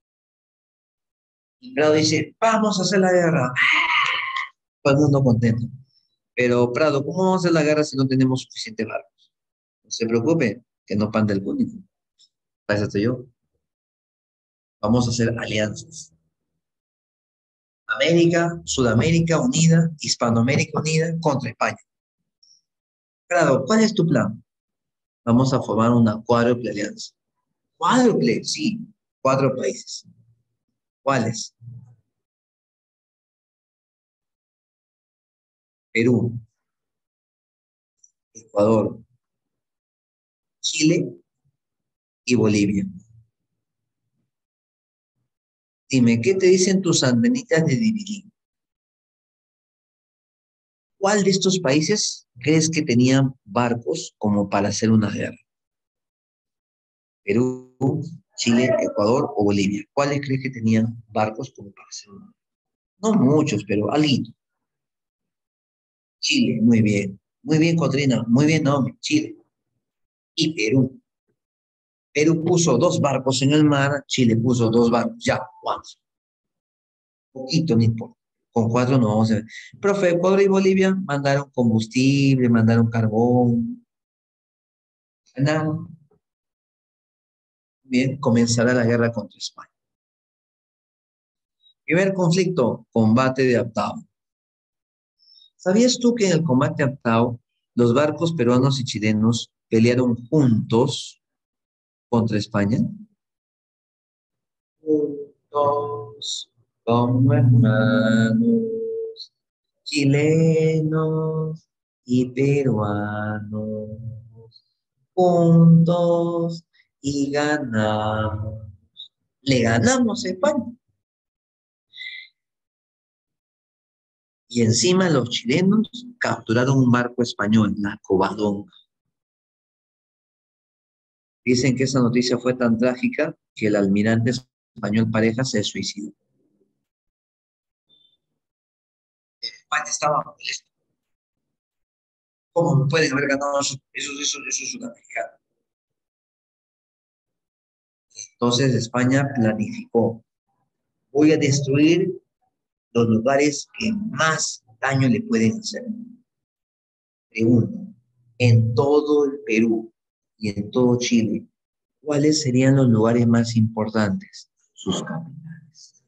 Y Prado dice, vamos a hacer la guerra. Todo el mundo contento. Pero Prado, ¿cómo vamos a hacer la guerra si no tenemos suficiente barcos? No se preocupe, que no panda el público. Para eso estoy yo. Vamos a hacer alianzas. América, Sudamérica unida, Hispanoamérica unida contra España. Claro, ¿cuál es tu plan? Vamos a formar una cuádruple alianza. Cuádruple, sí, 4 países. ¿Cuáles? Perú, Ecuador, Chile y Bolivia. Dime, ¿qué te dicen tus sandinitas de dividir? ¿Cuál de estos países crees que tenían barcos como para hacer una guerra? ¿Perú, Chile, Ecuador o Bolivia? ¿Cuáles crees que tenían barcos como para hacer una guerra? No muchos, pero alguien. Chile, muy bien. Muy bien, Cotrina. Muy bien, Naomi. Chile. Y Perú. Perú puso 2 barcos en el mar, Chile puso 2 barcos. Ya, ¿cuántos? Poquito, no importa. Con 4 no vamos a ver. Profe, Ecuador y Bolivia mandaron combustible, mandaron carbón. Ganaron. Bien, comenzará la guerra contra España. Primer conflicto, combate de Aptao. ¿Sabías tú que en el combate de Aptao los barcos peruanos y chilenos pelearon juntos contra España? Juntos como hermanos, chilenos y peruanos, juntos y ganamos. Le ganamos a España. Y encima los chilenos capturaron un barco español, la Covadonga. Dicen que esa noticia fue tan trágica que el almirante español Pareja se suicidó. España estaba molesto. ¿Cómo pueden haber ganado esos sudamericanos? Entonces España planificó, voy a destruir los lugares que más daño le pueden hacer. Pregunta, en todo el Perú y en todo Chile, ¿cuáles serían los lugares más importantes? Sus capitales.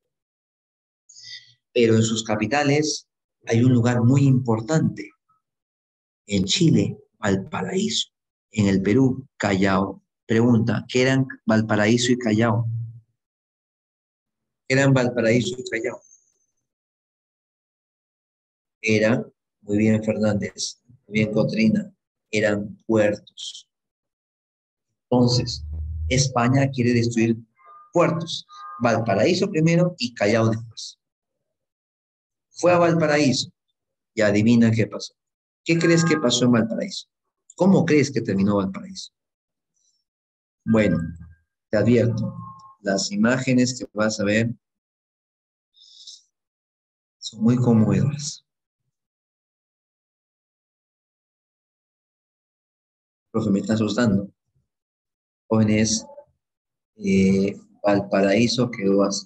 Pero en sus capitales hay un lugar muy importante. En Chile, Valparaíso. En el Perú, Callao. Pregunta, ¿qué eran Valparaíso y Callao? Eran Valparaíso y Callao. Era, muy bien Fernández, muy bien Cotrina, eran puertos. Entonces, España quiere destruir puertos. Valparaíso primero y Callao después. Fue a Valparaíso y adivina qué pasó. ¿Qué crees que pasó en Valparaíso? ¿Cómo crees que terminó Valparaíso? Bueno, te advierto, las imágenes que vas a ver son muy conmovedoras. Profe, me está asustando. Jóvenes, Valparaíso quedó así.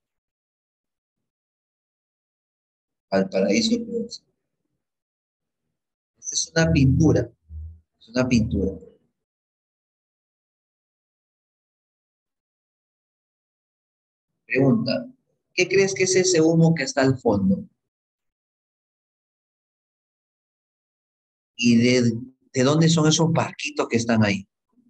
Valparaíso quedó así. Esta es una pintura. Es una pintura. Pregunta, ¿qué crees que es ese humo que está al fondo? ¿Y de dónde son esos barquitos que están ahí?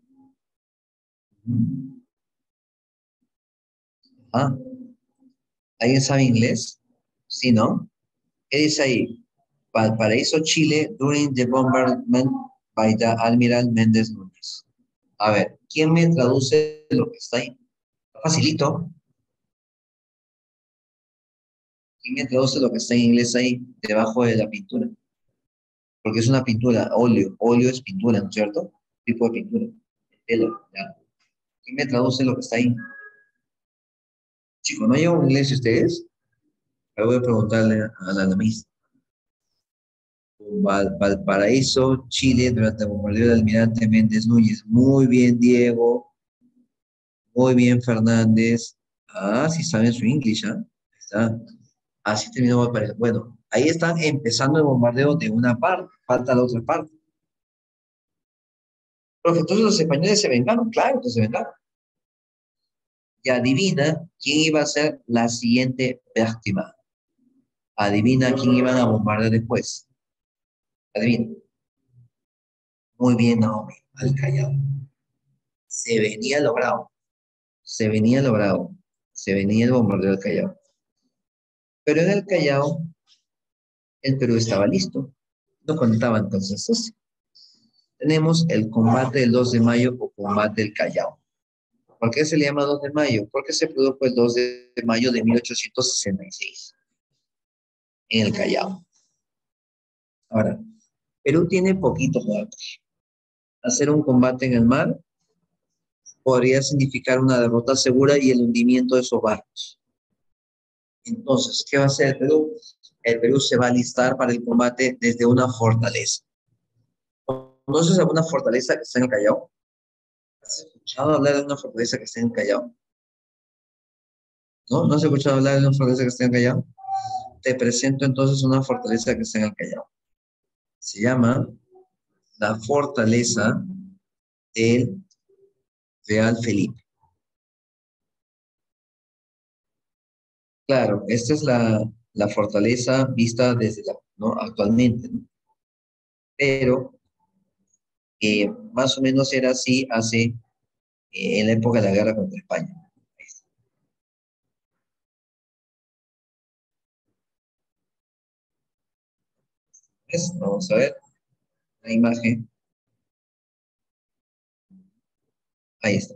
Ah, ¿alguien sabe inglés? Sí, ¿no? ¿Qué dice ahí? Valparaíso, Chile, during the bombardment by the Admiral Méndez Núñez. A ver, ¿quién me traduce lo que está ahí? Facilito. ¿Quién me traduce lo que está en inglés ahí, debajo de la pintura? Porque es una pintura, óleo. Óleo es pintura, ¿no es cierto? Tipo de pintura. Tela, ya. ¿Quién me traduce lo que está ahí? Chicos, ¿no llevo inglés ustedes? Le voy a preguntarle a la Miss. Valparaíso, Chile, durante el bombardeo del almirante Méndez Núñez. Muy bien, Diego. Muy bien, Fernández. Ah, sí saben su inglés, ¿ah? Está. Así terminó Valparaíso. Bueno, ahí están empezando el bombardeo de una parte. Falta la otra parte. Profe, entonces los españoles se vengaron, claro que se vengaron. Y adivina quién iba a ser la siguiente víctima. Adivina quién iban a bombardear después. Adivina. Muy bien, Naomi, al Callao. Se venía logrado. Se venía logrado. Se venía el bombardeo del Callao. Pero en el Callao, el Perú estaba listo. No contaba entonces eso. Tenemos el combate del 2 de mayo o combate del Callao. ¿Por qué se le llama 2 de mayo? Porque se produjo el 2 de mayo de 1866 en el Callao. Ahora, Perú tiene poquitos barcos. Hacer un combate en el mar podría significar una derrota segura y el hundimiento de esos barcos. Entonces, ¿qué va a hacer el Perú? El Perú se va a alistar para el combate desde una fortaleza. ¿Conoces alguna fortaleza que está en el Callao? ¿Has escuchado hablar de una fortaleza que está en el Callao? ¿No? ¿No has escuchado hablar de una fortaleza que está en el Callao? Te presento entonces una fortaleza que está en el Callao. Se llama la fortaleza del Real Felipe. Claro, esta es la fortaleza vista desde ¿no? Actualmente, ¿no? Pero más o menos era así hace, en la época de la guerra contra España. ¿Ves? Vamos a ver la imagen. Ahí está.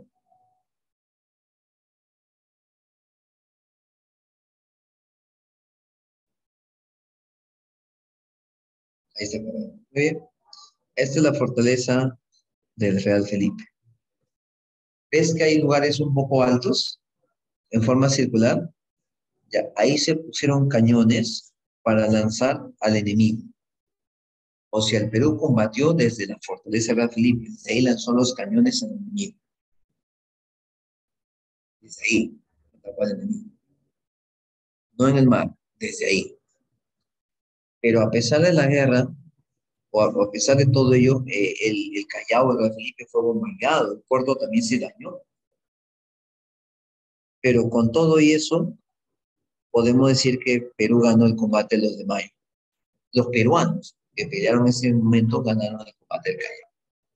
Ahí está. Muy bien. Esta es la fortaleza del Real Felipe. ¿Ves que hay lugares un poco altos en forma circular? Ya, ahí se pusieron cañones para lanzar al enemigo. O sea, el Perú combatió desde la fortaleza Real Felipe. Desde ahí lanzó los cañones al enemigo. Desde ahí atacó al enemigo. No en el mar, desde ahí. Pero a pesar de la guerra, o a pesar de todo ello, el Callao de Real Felipe fue bombardeado. El puerto también se dañó. Pero con todo y eso, podemos decir que Perú ganó el combate el 2 de mayo. Los peruanos que pelearon en ese momento ganaron el combate del Callao.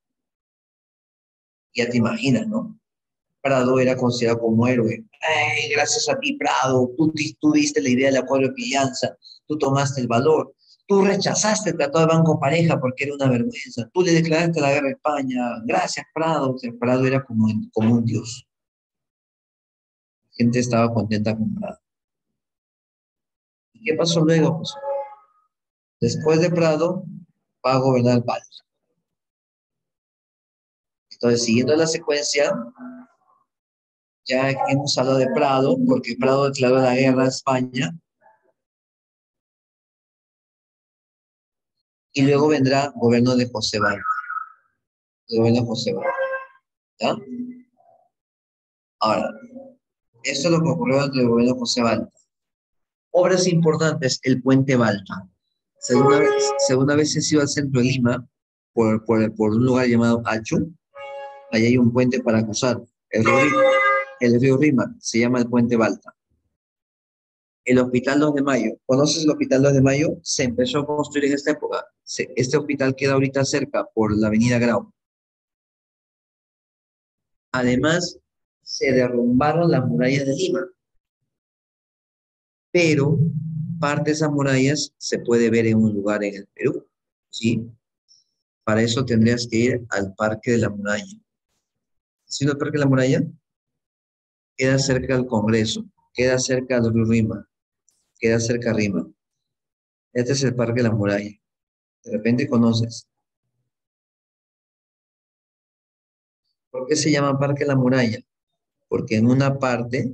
Ya te imaginas, ¿no? Prado era considerado como héroe. Ay, gracias a ti, Prado, tú diste la idea de la cuadropillanza, tú tomaste el valor, tú rechazaste el Tratado de Banco Pareja porque era una vergüenza, tú le declaraste la guerra a España, gracias, Prado. O sea, Prado era como un dios. La gente estaba contenta con Prado. ¿Y qué pasó luego? Pues, después de Prado, va a gobernar Valls. Entonces, siguiendo la secuencia, ya hemos hablado de Prado, porque Prado declaró la guerra a España, y luego vendrá gobierno de José Valls. El gobierno de José Valls. ¿Ya? Ahora, esto es lo que ocurrió entre el gobierno de José Valls. Obras importantes, el puente Balta. Segunda vez he sido al centro de Lima, por un lugar llamado Achu. Allí hay un puente para cruzar el río Rima, se llama el puente Balta. El Hospital 2 de Mayo. ¿Conoces el Hospital 2 de Mayo? Se empezó a construir en esta época. Este hospital queda ahorita cerca, por la avenida Grau. Además, se derrumbaron las murallas de Lima, pero parte de esas murallas se puede ver en un lugar en el Perú, ¿sí? Para eso tendrías que ir al Parque de la Muralla. ¿Sí, el Parque de la Muralla? Queda cerca del Congreso, queda cerca del Río Rima, queda cerca de Rima. Este es el Parque de la Muralla. De repente conoces. ¿Por qué se llama Parque de la Muralla? Porque en una parte,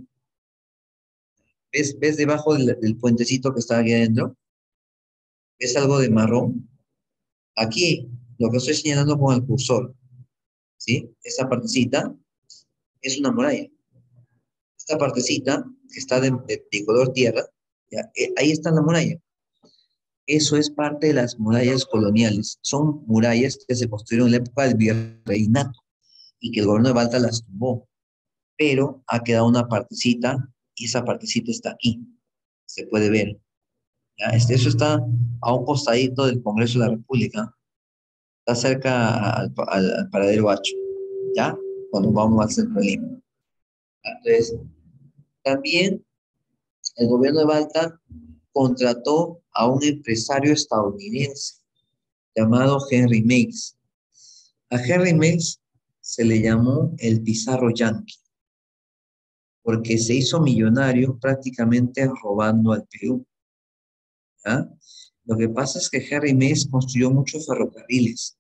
¿ves debajo del puentecito que está aquí adentro? ¿Ves algo de marrón? Aquí, lo que estoy señalando con el cursor, ¿sí? Esta partecita es una muralla. Esta partecita que está de color tierra, ya, ahí está la muralla. Eso es parte de las murallas coloniales. Son murallas que se construyeron en la época del virreinato y que el gobierno de Balta las tumbó. Pero ha quedado una partecita y esa partecita está aquí. Se puede ver. ¿Ya? Eso está a un costadito del Congreso de la República. Está cerca al paradero Hacho. ¿Ya? Cuando vamos al centro de Lima. Entonces, también el gobierno de Balta contrató a un empresario estadounidense llamado Henry Mays. A Henry Mays se le llamó el Pizarro Yankee, porque se hizo millonario prácticamente robando al Perú. ¿Ya? Lo que pasa es que Henry Mays construyó muchos ferrocarriles,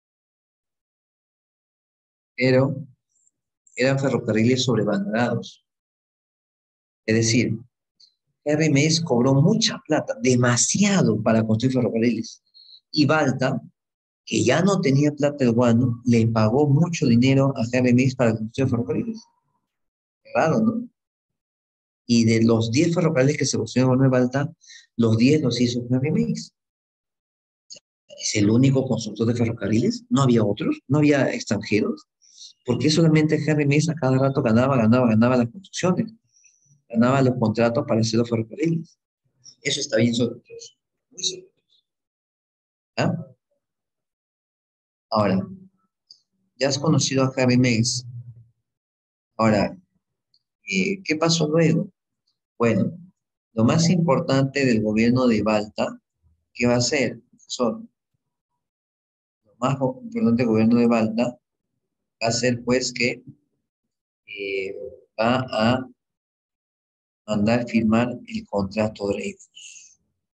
pero eran ferrocarriles sobrevalorados. Es decir, Henry Mays cobró mucha plata, demasiado para construir ferrocarriles. Y Balta, que ya no tenía plata el guano, le pagó mucho dinero a Henry Mays para construir ferrocarriles. Raro, ¿no? Y de los 10 ferrocarriles que se construyeron en Balta, los 10 los hizo Henry Mays. Es el único constructor de ferrocarriles. No había otros, no había extranjeros. Porque solamente Henry Mays a cada rato ganaba las construcciones, ganaba los contratos para hacer los ferrocarriles. Eso está bien sospechoso, muy sospechoso. ¿Ah? Ahora, ya has conocido a Henry Mays. Ahora, ¿qué pasó luego? Bueno, lo más importante del gobierno de Balta, ¿qué va a hacer, profesor? Lo más importante del gobierno de Balta va a ser, pues, que eh, va a mandar firmar el contrato Dreyfus.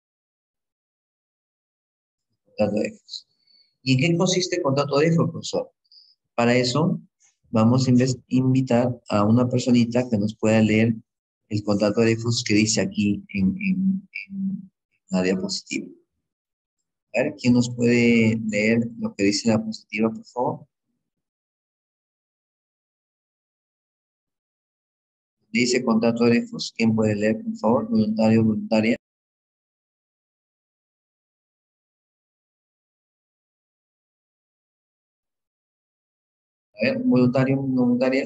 Contrato Dreyfus. ¿Y en qué consiste el contrato Dreyfus, profesor? Para eso, vamos a invitar a una personita que nos pueda leer el contrato Dreyfus que dice aquí en la diapositiva. A ver, ¿quién nos puede leer lo que dice la diapositiva, por favor? Dice contrato Dreyfus. ¿Quién puede leer, por favor? Voluntario, voluntaria. A ver, voluntario, voluntaria.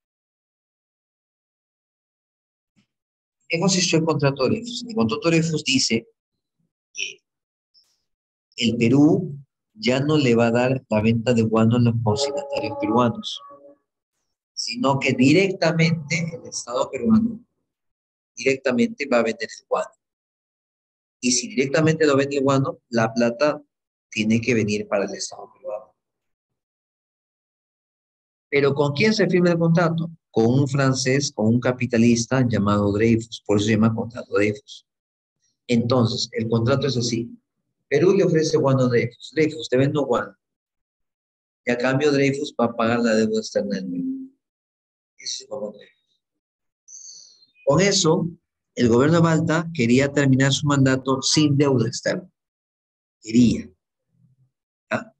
¿Qué consistió el contrato Dreyfus? El contrato Dreyfus dice que el Perú ya no le va a dar la venta de guano a los consignatarios peruanos, sino que directamente el Estado peruano directamente va a vender el guano. Y si directamente lo vende el guano, la plata tiene que venir para el Estado peruano. Pero ¿con quién se firma el contrato? Con un francés, con un capitalista llamado Dreyfus, por eso se llama contrato Dreyfus. Entonces, el contrato es así. Perú le ofrece guano a Dreyfus. Dreyfus, te vendo guano. Y a cambio Dreyfus va a pagar la deuda externa del Perú. Eso es como Dreyfus. Con eso, el gobierno de Balta quería terminar su mandato sin deuda externa. Quería. ¿Ah?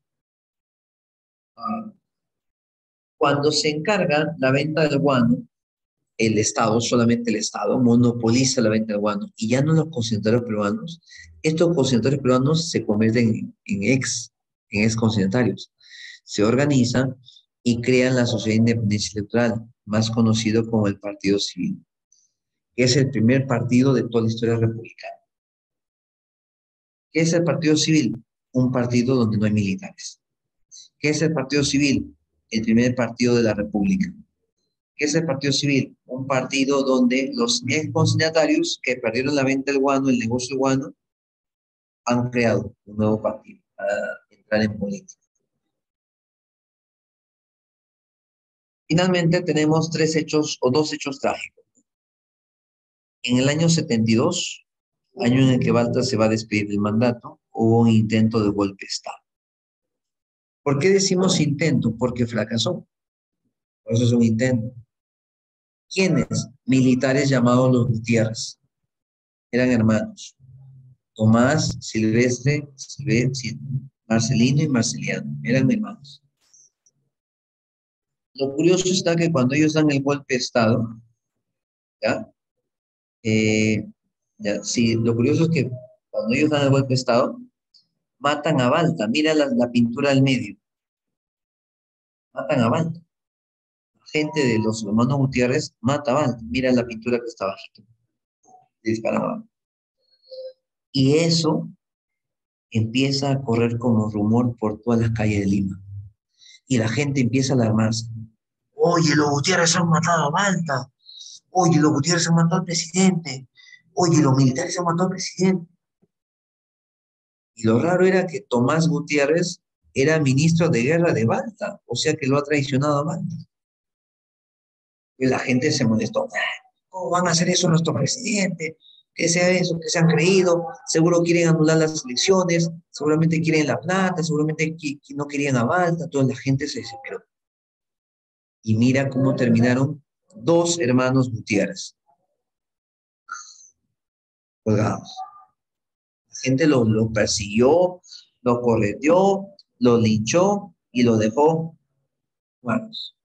Cuando se encarga la venta del guano, el Estado, solamente el Estado, monopoliza la venta del guano y ya no los consignatarios peruanos. Estos consignatarios peruanos se convierten en ex consignatarios. Se organizan y crean la Sociedad de Independencia Electoral, más conocido como el Partido Civil, que es el primer partido de toda la historia republicana. ¿Qué es el Partido Civil? Un partido donde no hay militares. ¿Qué es el Partido Civil? El primer partido de la República. ¿Qué es el Partido Civil? Un partido donde los ex consignatarios que perdieron la venta del guano, el negocio del guano, han creado un nuevo partido para entrar en política. Finalmente tenemos tres hechos o dos hechos trágicos. En el año 72, año en el que Balta se va a despedir del mandato, hubo un intento de golpe de Estado. ¿Por qué decimos intento? Porque fracasó. Por eso es un intento. ¿Quiénes? Militares llamados los Gutiérrez. Eran hermanos. Tomás, Silvestre, Marcelino y Marceliano. Eran hermanos. Lo curioso está que cuando ellos dan el golpe de Estado, ¿ya? Sí, lo curioso es que Cuando ellos dan el golpe de Estado, matan a Balta. Mira la pintura del medio. Matan a Balta. La gente de los hermanos Gutiérrez mata a Balta. Mira la pintura que está bajito. Disparaba. Y eso empieza a correr como rumor por todas las calles de Lima. Y la gente empieza a alarmarse. Oye, los Gutiérrez han matado a Balta. Oye, los Gutiérrez han matado al presidente. Oye, los militares han matado al presidente. Y lo raro era que Tomás Gutiérrez era ministro de guerra de Balta, o sea que lo ha traicionado a Balta. Y la gente se molestó. ¿Cómo van a hacer eso a nuestro presidente? ¿Qué sea eso? ¿Qué se han creído? Seguro quieren anular las elecciones, seguramente quieren la plata, seguramente no querían a Balta, toda la gente se desesperó. Y mira cómo terminaron dos hermanos Gutiérrez, colgados. La gente lo persiguió, lo correteó, lo linchó y lo dejó muertos.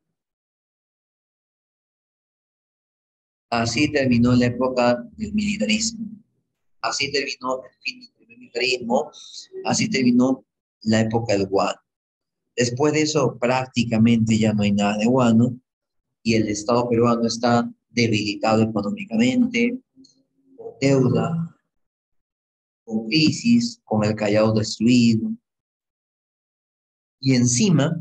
Así terminó la época del militarismo. Así terminó el fin del militarismo. Así terminó la época del guano. Después de eso, prácticamente ya no hay nada de guano y el Estado peruano está debilitado económicamente, con deuda, con crisis, con el Callao destruido. Y encima,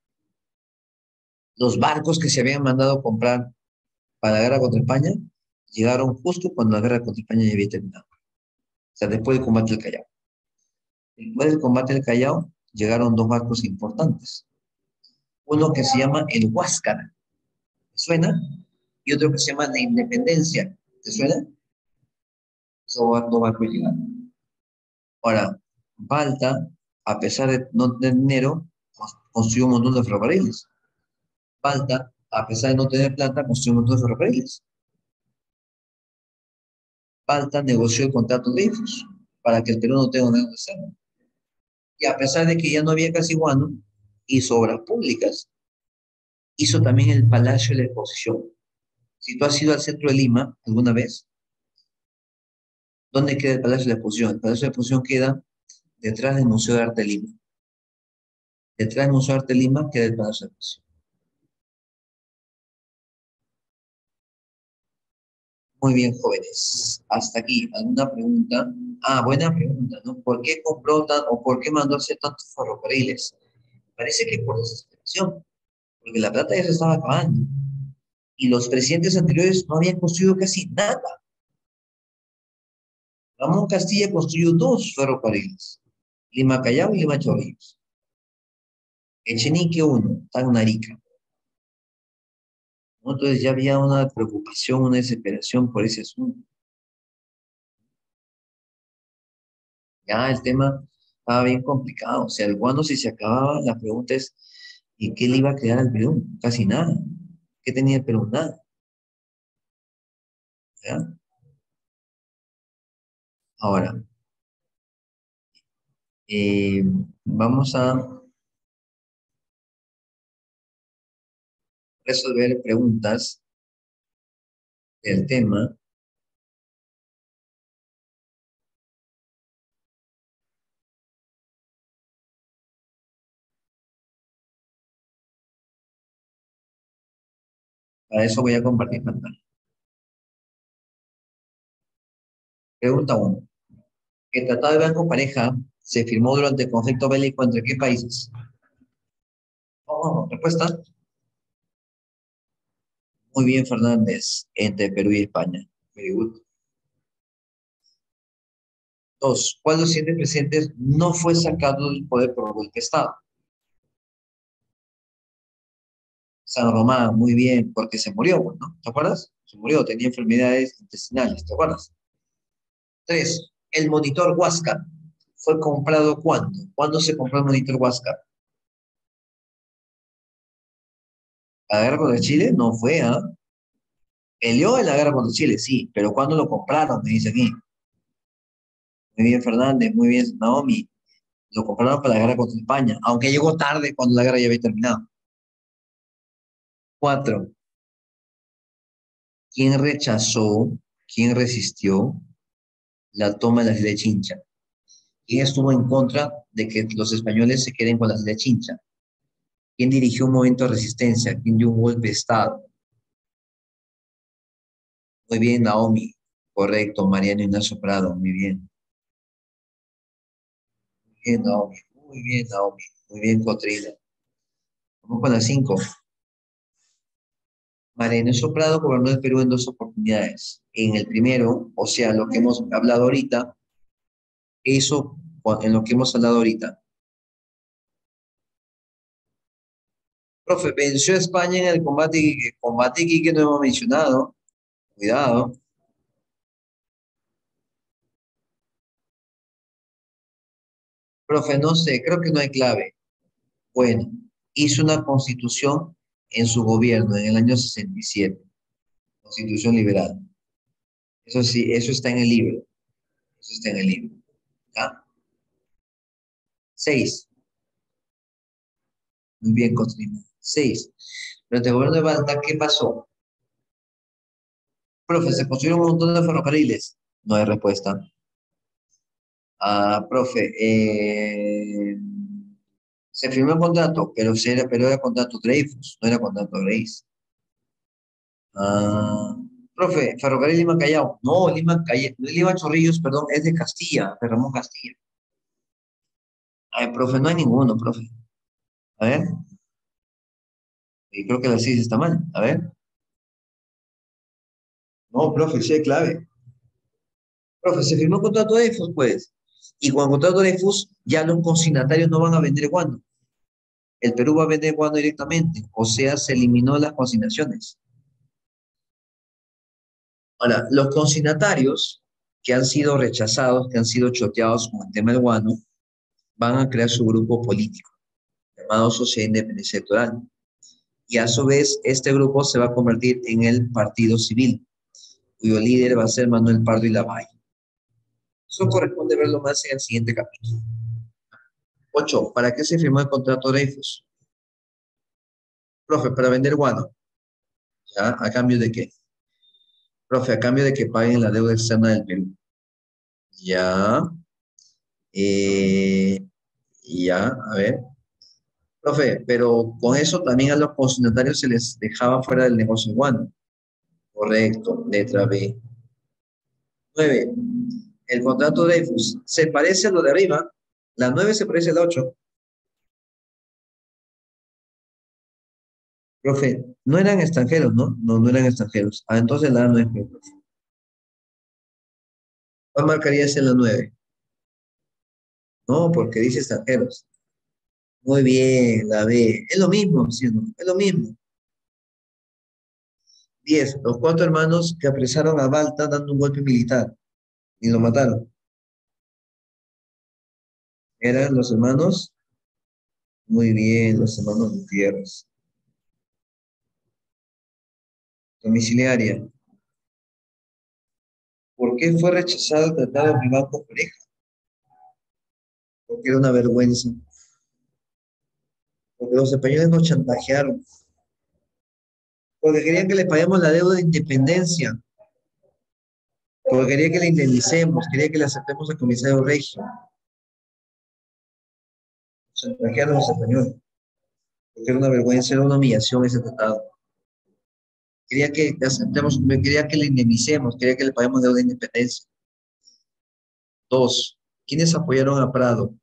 los barcos que se habían mandado a comprar para la guerra contra España llegaron justo cuando la guerra contra España ya había terminado. O sea, después del combate del Callao. Después del combate del Callao, llegaron dos barcos importantes. Uno que se llama el Huáscar, ¿te suena? Y otro que se llama la Independencia, ¿te suena? Esos dos barcos llegaron. Ahora, Balta, a pesar de no tener dinero, construyó un montón de ferrocarriles. Balta, a pesar de no tener plata, construyó un montón de ferrocarriles. Balta negoció el contrato de Dreyfus para que el Perú no tenga nada de hacer. Y a pesar de que ya no había casi guano, hizo obras públicas. Hizo también el Palacio de la Exposición. Si tú has ido al centro de Lima alguna vez, ¿dónde queda el Palacio de la Exposición? El Palacio de la Exposición queda detrás del Museo de Arte de Lima. Detrás del Museo de Arte de Lima queda el Palacio de la Exposición. Muy bien, jóvenes. Hasta aquí. ¿Alguna pregunta? Ah, buena pregunta, ¿no? ¿Por qué compró o por qué mandó a hacer tantos ferrocarriles? Parece que por desesperación, porque la plata ya se estaba acabando. Y los presidentes anteriores no habían construido casi nada. Ramón Castilla construyó dos ferrocarriles, Lima Callao y Lima Chorrillos. Echenique uno, está en Arica. ¿No? Entonces ya había una preocupación, una desesperación por ese asunto. Ya el tema estaba bien complicado. O sea, el guano si se acababa, la pregunta es, ¿y qué le iba a quedar al Perú? Casi nada. ¿Qué tenía el Perú? Nada. ¿Ya? Ahora, eh, vamos a resolver preguntas del tema. Para eso voy a compartir pantalla. Pregunta 1. El Tratado de Banco Pareja se firmó durante el conflicto bélico entre qué países? Respuesta. Muy bien, Fernández, entre Perú y España. Very good. 2. ¿Cuál de los siguientes presidentes no fue sacado del poder por golpe de Estado? San Román, muy bien, porque se murió, ¿no? ¿Te acuerdas? Se murió, tenía enfermedades intestinales, ¿te acuerdas? 3. El monitor Huáscar fue comprado ¿cuándo? ¿Cuándo se compró el monitor Huáscar? ¿La guerra contra Chile? No fue, ¿ah? Peleó en la guerra contra Chile, sí, pero ¿cuándo lo compraron? Me dice aquí. Muy bien, Fernández, muy bien, Naomi. Lo compraron para la guerra contra España, aunque llegó tarde cuando la guerra ya había terminado. 4. ¿Quién rechazó, quién resistió la toma de la isla de Chincha. ¿Quién estuvo en contra de que los españoles se queden con la isla de Chincha? ¿Quién dirigió un movimiento de resistencia? ¿Quién dio un golpe de Estado? Muy bien, Naomi. Correcto, Mariano Ignacio Prado. Muy bien. Muy bien, Naomi. Muy bien, Naomi. Muy bien, Cotrina. Vamos con las 5. Mariano Ignacio Prado gobernó el Perú en 2 oportunidades. En el primero, o sea, lo que hemos hablado ahorita, eso en lo que hemos hablado ahorita. Profe, venció a España en el combate que no hemos mencionado. Cuidado. Profe, no sé, creo que no hay clave. Bueno, hizo una constitución en su gobierno en el año 67. Constitución liberal. Eso sí, eso está en el libro. Eso está en el libro. ¿Ya? 6. Muy bien, Cotrina. 6. Durante el gobierno de Balta, ¿qué pasó? Profe, se construyeron un montón de ferrocarriles. No hay respuesta. Ah, profe, se firmó el contrato, pero era contrato Dreyfus, no era contrato Grace. Ah, profe, Ferrocarril Lima Callao. No, Lima Chorrillos, perdón, es de Castilla, de Ramón Castilla. Ay, profe, no hay ninguno, profe. A ver, y creo que la 6 está mal. A ver. No, profe, sí hay clave. Profe, se firmó el contrato Dreyfus, pues. Y con el contrato Dreyfus, ya los consignatarios no van a vender guano. El Perú va a vender guano directamente. O sea, se eliminó las consignaciones. Ahora, los consignatarios que han sido rechazados, que han sido choteados con el tema del guano, van a crear su grupo político, llamado Sociedad de Independencia Electoral. Y a su vez, este grupo se va a convertir en el Partido Civil, cuyo líder va a ser Manuel Pardo y Lavalle. Eso corresponde verlo más en el siguiente capítulo. 8. ¿Para qué se firmó el contrato Dreyfus? Profe, para vender guano. ¿Ya? ¿A cambio de qué? Profe, a cambio de que paguen la deuda externa del Perú. Ya. Ya, a ver. Profe, pero con eso también a los consignatarios se les dejaba fuera del negocio guano. Correcto, letra B. 9. El contrato Dreyfus se parece a lo de arriba. La 9 se parece a la 8. Profe, no eran extranjeros, ¿no? No, no eran extranjeros. Ah, entonces la A no es, profe. ¿Cuál marcarías en la 9? No, porque dice extranjeros. Muy bien, la B. Es lo mismo, ¿sí o no? Es lo mismo. 10. Los 4 hermanos que apresaron a Balta dando un golpe militar y lo mataron. Eran los hermanos. Muy bien, los hermanos Gutiérrez. Domiciliaria. ¿Por qué fue rechazado el tratado de Ribaco Pareja? Porque era una vergüenza. Porque los españoles nos chantajearon. Porque querían que le paguemos la deuda de independencia. Porque quería que le indemnicemos, quería que le aceptemos al comisario Regio. Chantajearon a los españoles. Porque era una vergüenza, era una humillación ese tratado. Quería que le aceptemos, quería que le indemnicemos, quería que le paguemos deuda de independencia. 2. ¿Quiénes apoyaron a Prado?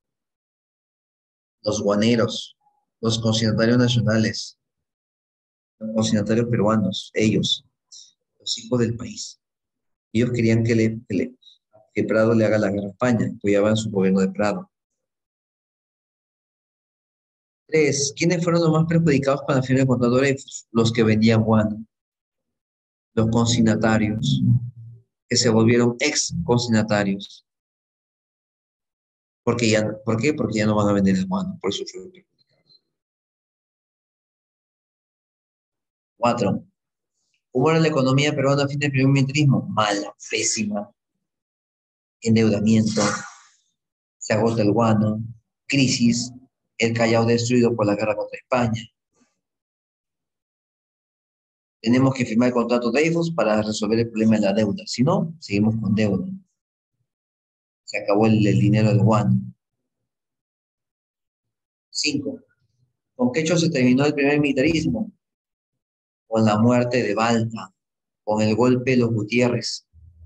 Los guaneros, los consignatarios nacionales, los consignatarios peruanos, ellos, los hijos del país. Ellos querían que Prado le haga la guerra a España, apoyaban su gobierno de Prado. 3. ¿Quiénes fueron los más perjudicados con la firma del contrato de Dreyfus? Los que vendían guano, los consignatarios, que se volvieron ex consignatarios. ¿Por qué? Porque ya no van a vender el guano, por eso fueron perjudicados. 4. ¿Cómo era la economía peruana a fin del primer militarismo? Mala, pésima. Endeudamiento, se agota el guano, crisis, el Callao destruido por la guerra contra España. Tenemos que firmar el contrato de Dreyfus para resolver el problema de la deuda. Si no, seguimos con deuda. Se acabó el dinero del yuan. 5. ¿Con qué hecho se terminó el primer militarismo? Con la muerte de Balta, con el golpe de los Gutiérrez,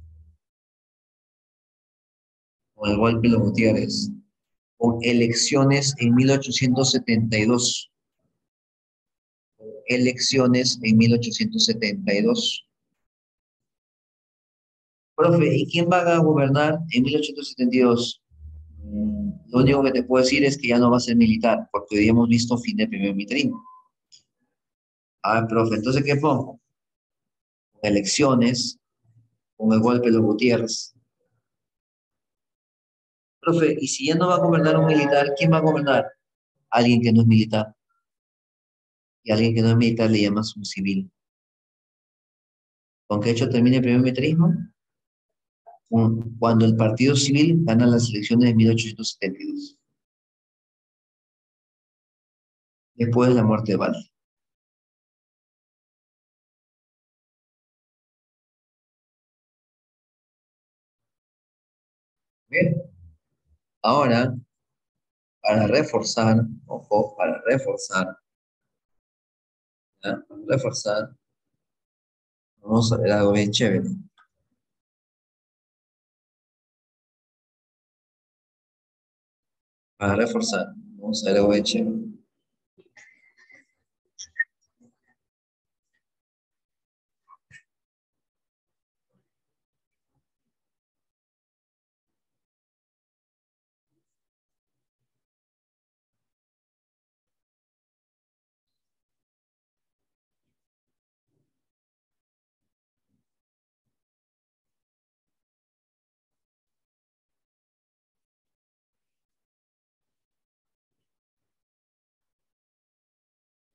con el golpe de los Gutiérrez, con elecciones en 1872. Elecciones en 1872. Profe, ¿y quién va a gobernar en 1872? Lo único que te puedo decir es que ya no va a ser militar, porque hoy hemos visto fin del primer militarismo. A ver, profe, entonces, ¿qué pongo? Con elecciones, con el golpe de los Gutiérrez. Profe, ¿y si ya no va a gobernar un militar, quién va a gobernar? Alguien que no es militar. Y alguien que no es militar le llamas un civil. ¿Con qué hecho termina el primer militarismo? Cuando el Partido Civil gana las elecciones de 1872. Después de la muerte de Balta. Bien, ahora, para reforzar, ojo, para reforzar, ¿ya? Para reforzar, vamos a ver algo bien chévere. Para reforzar, vamos a ver algo bien chévere.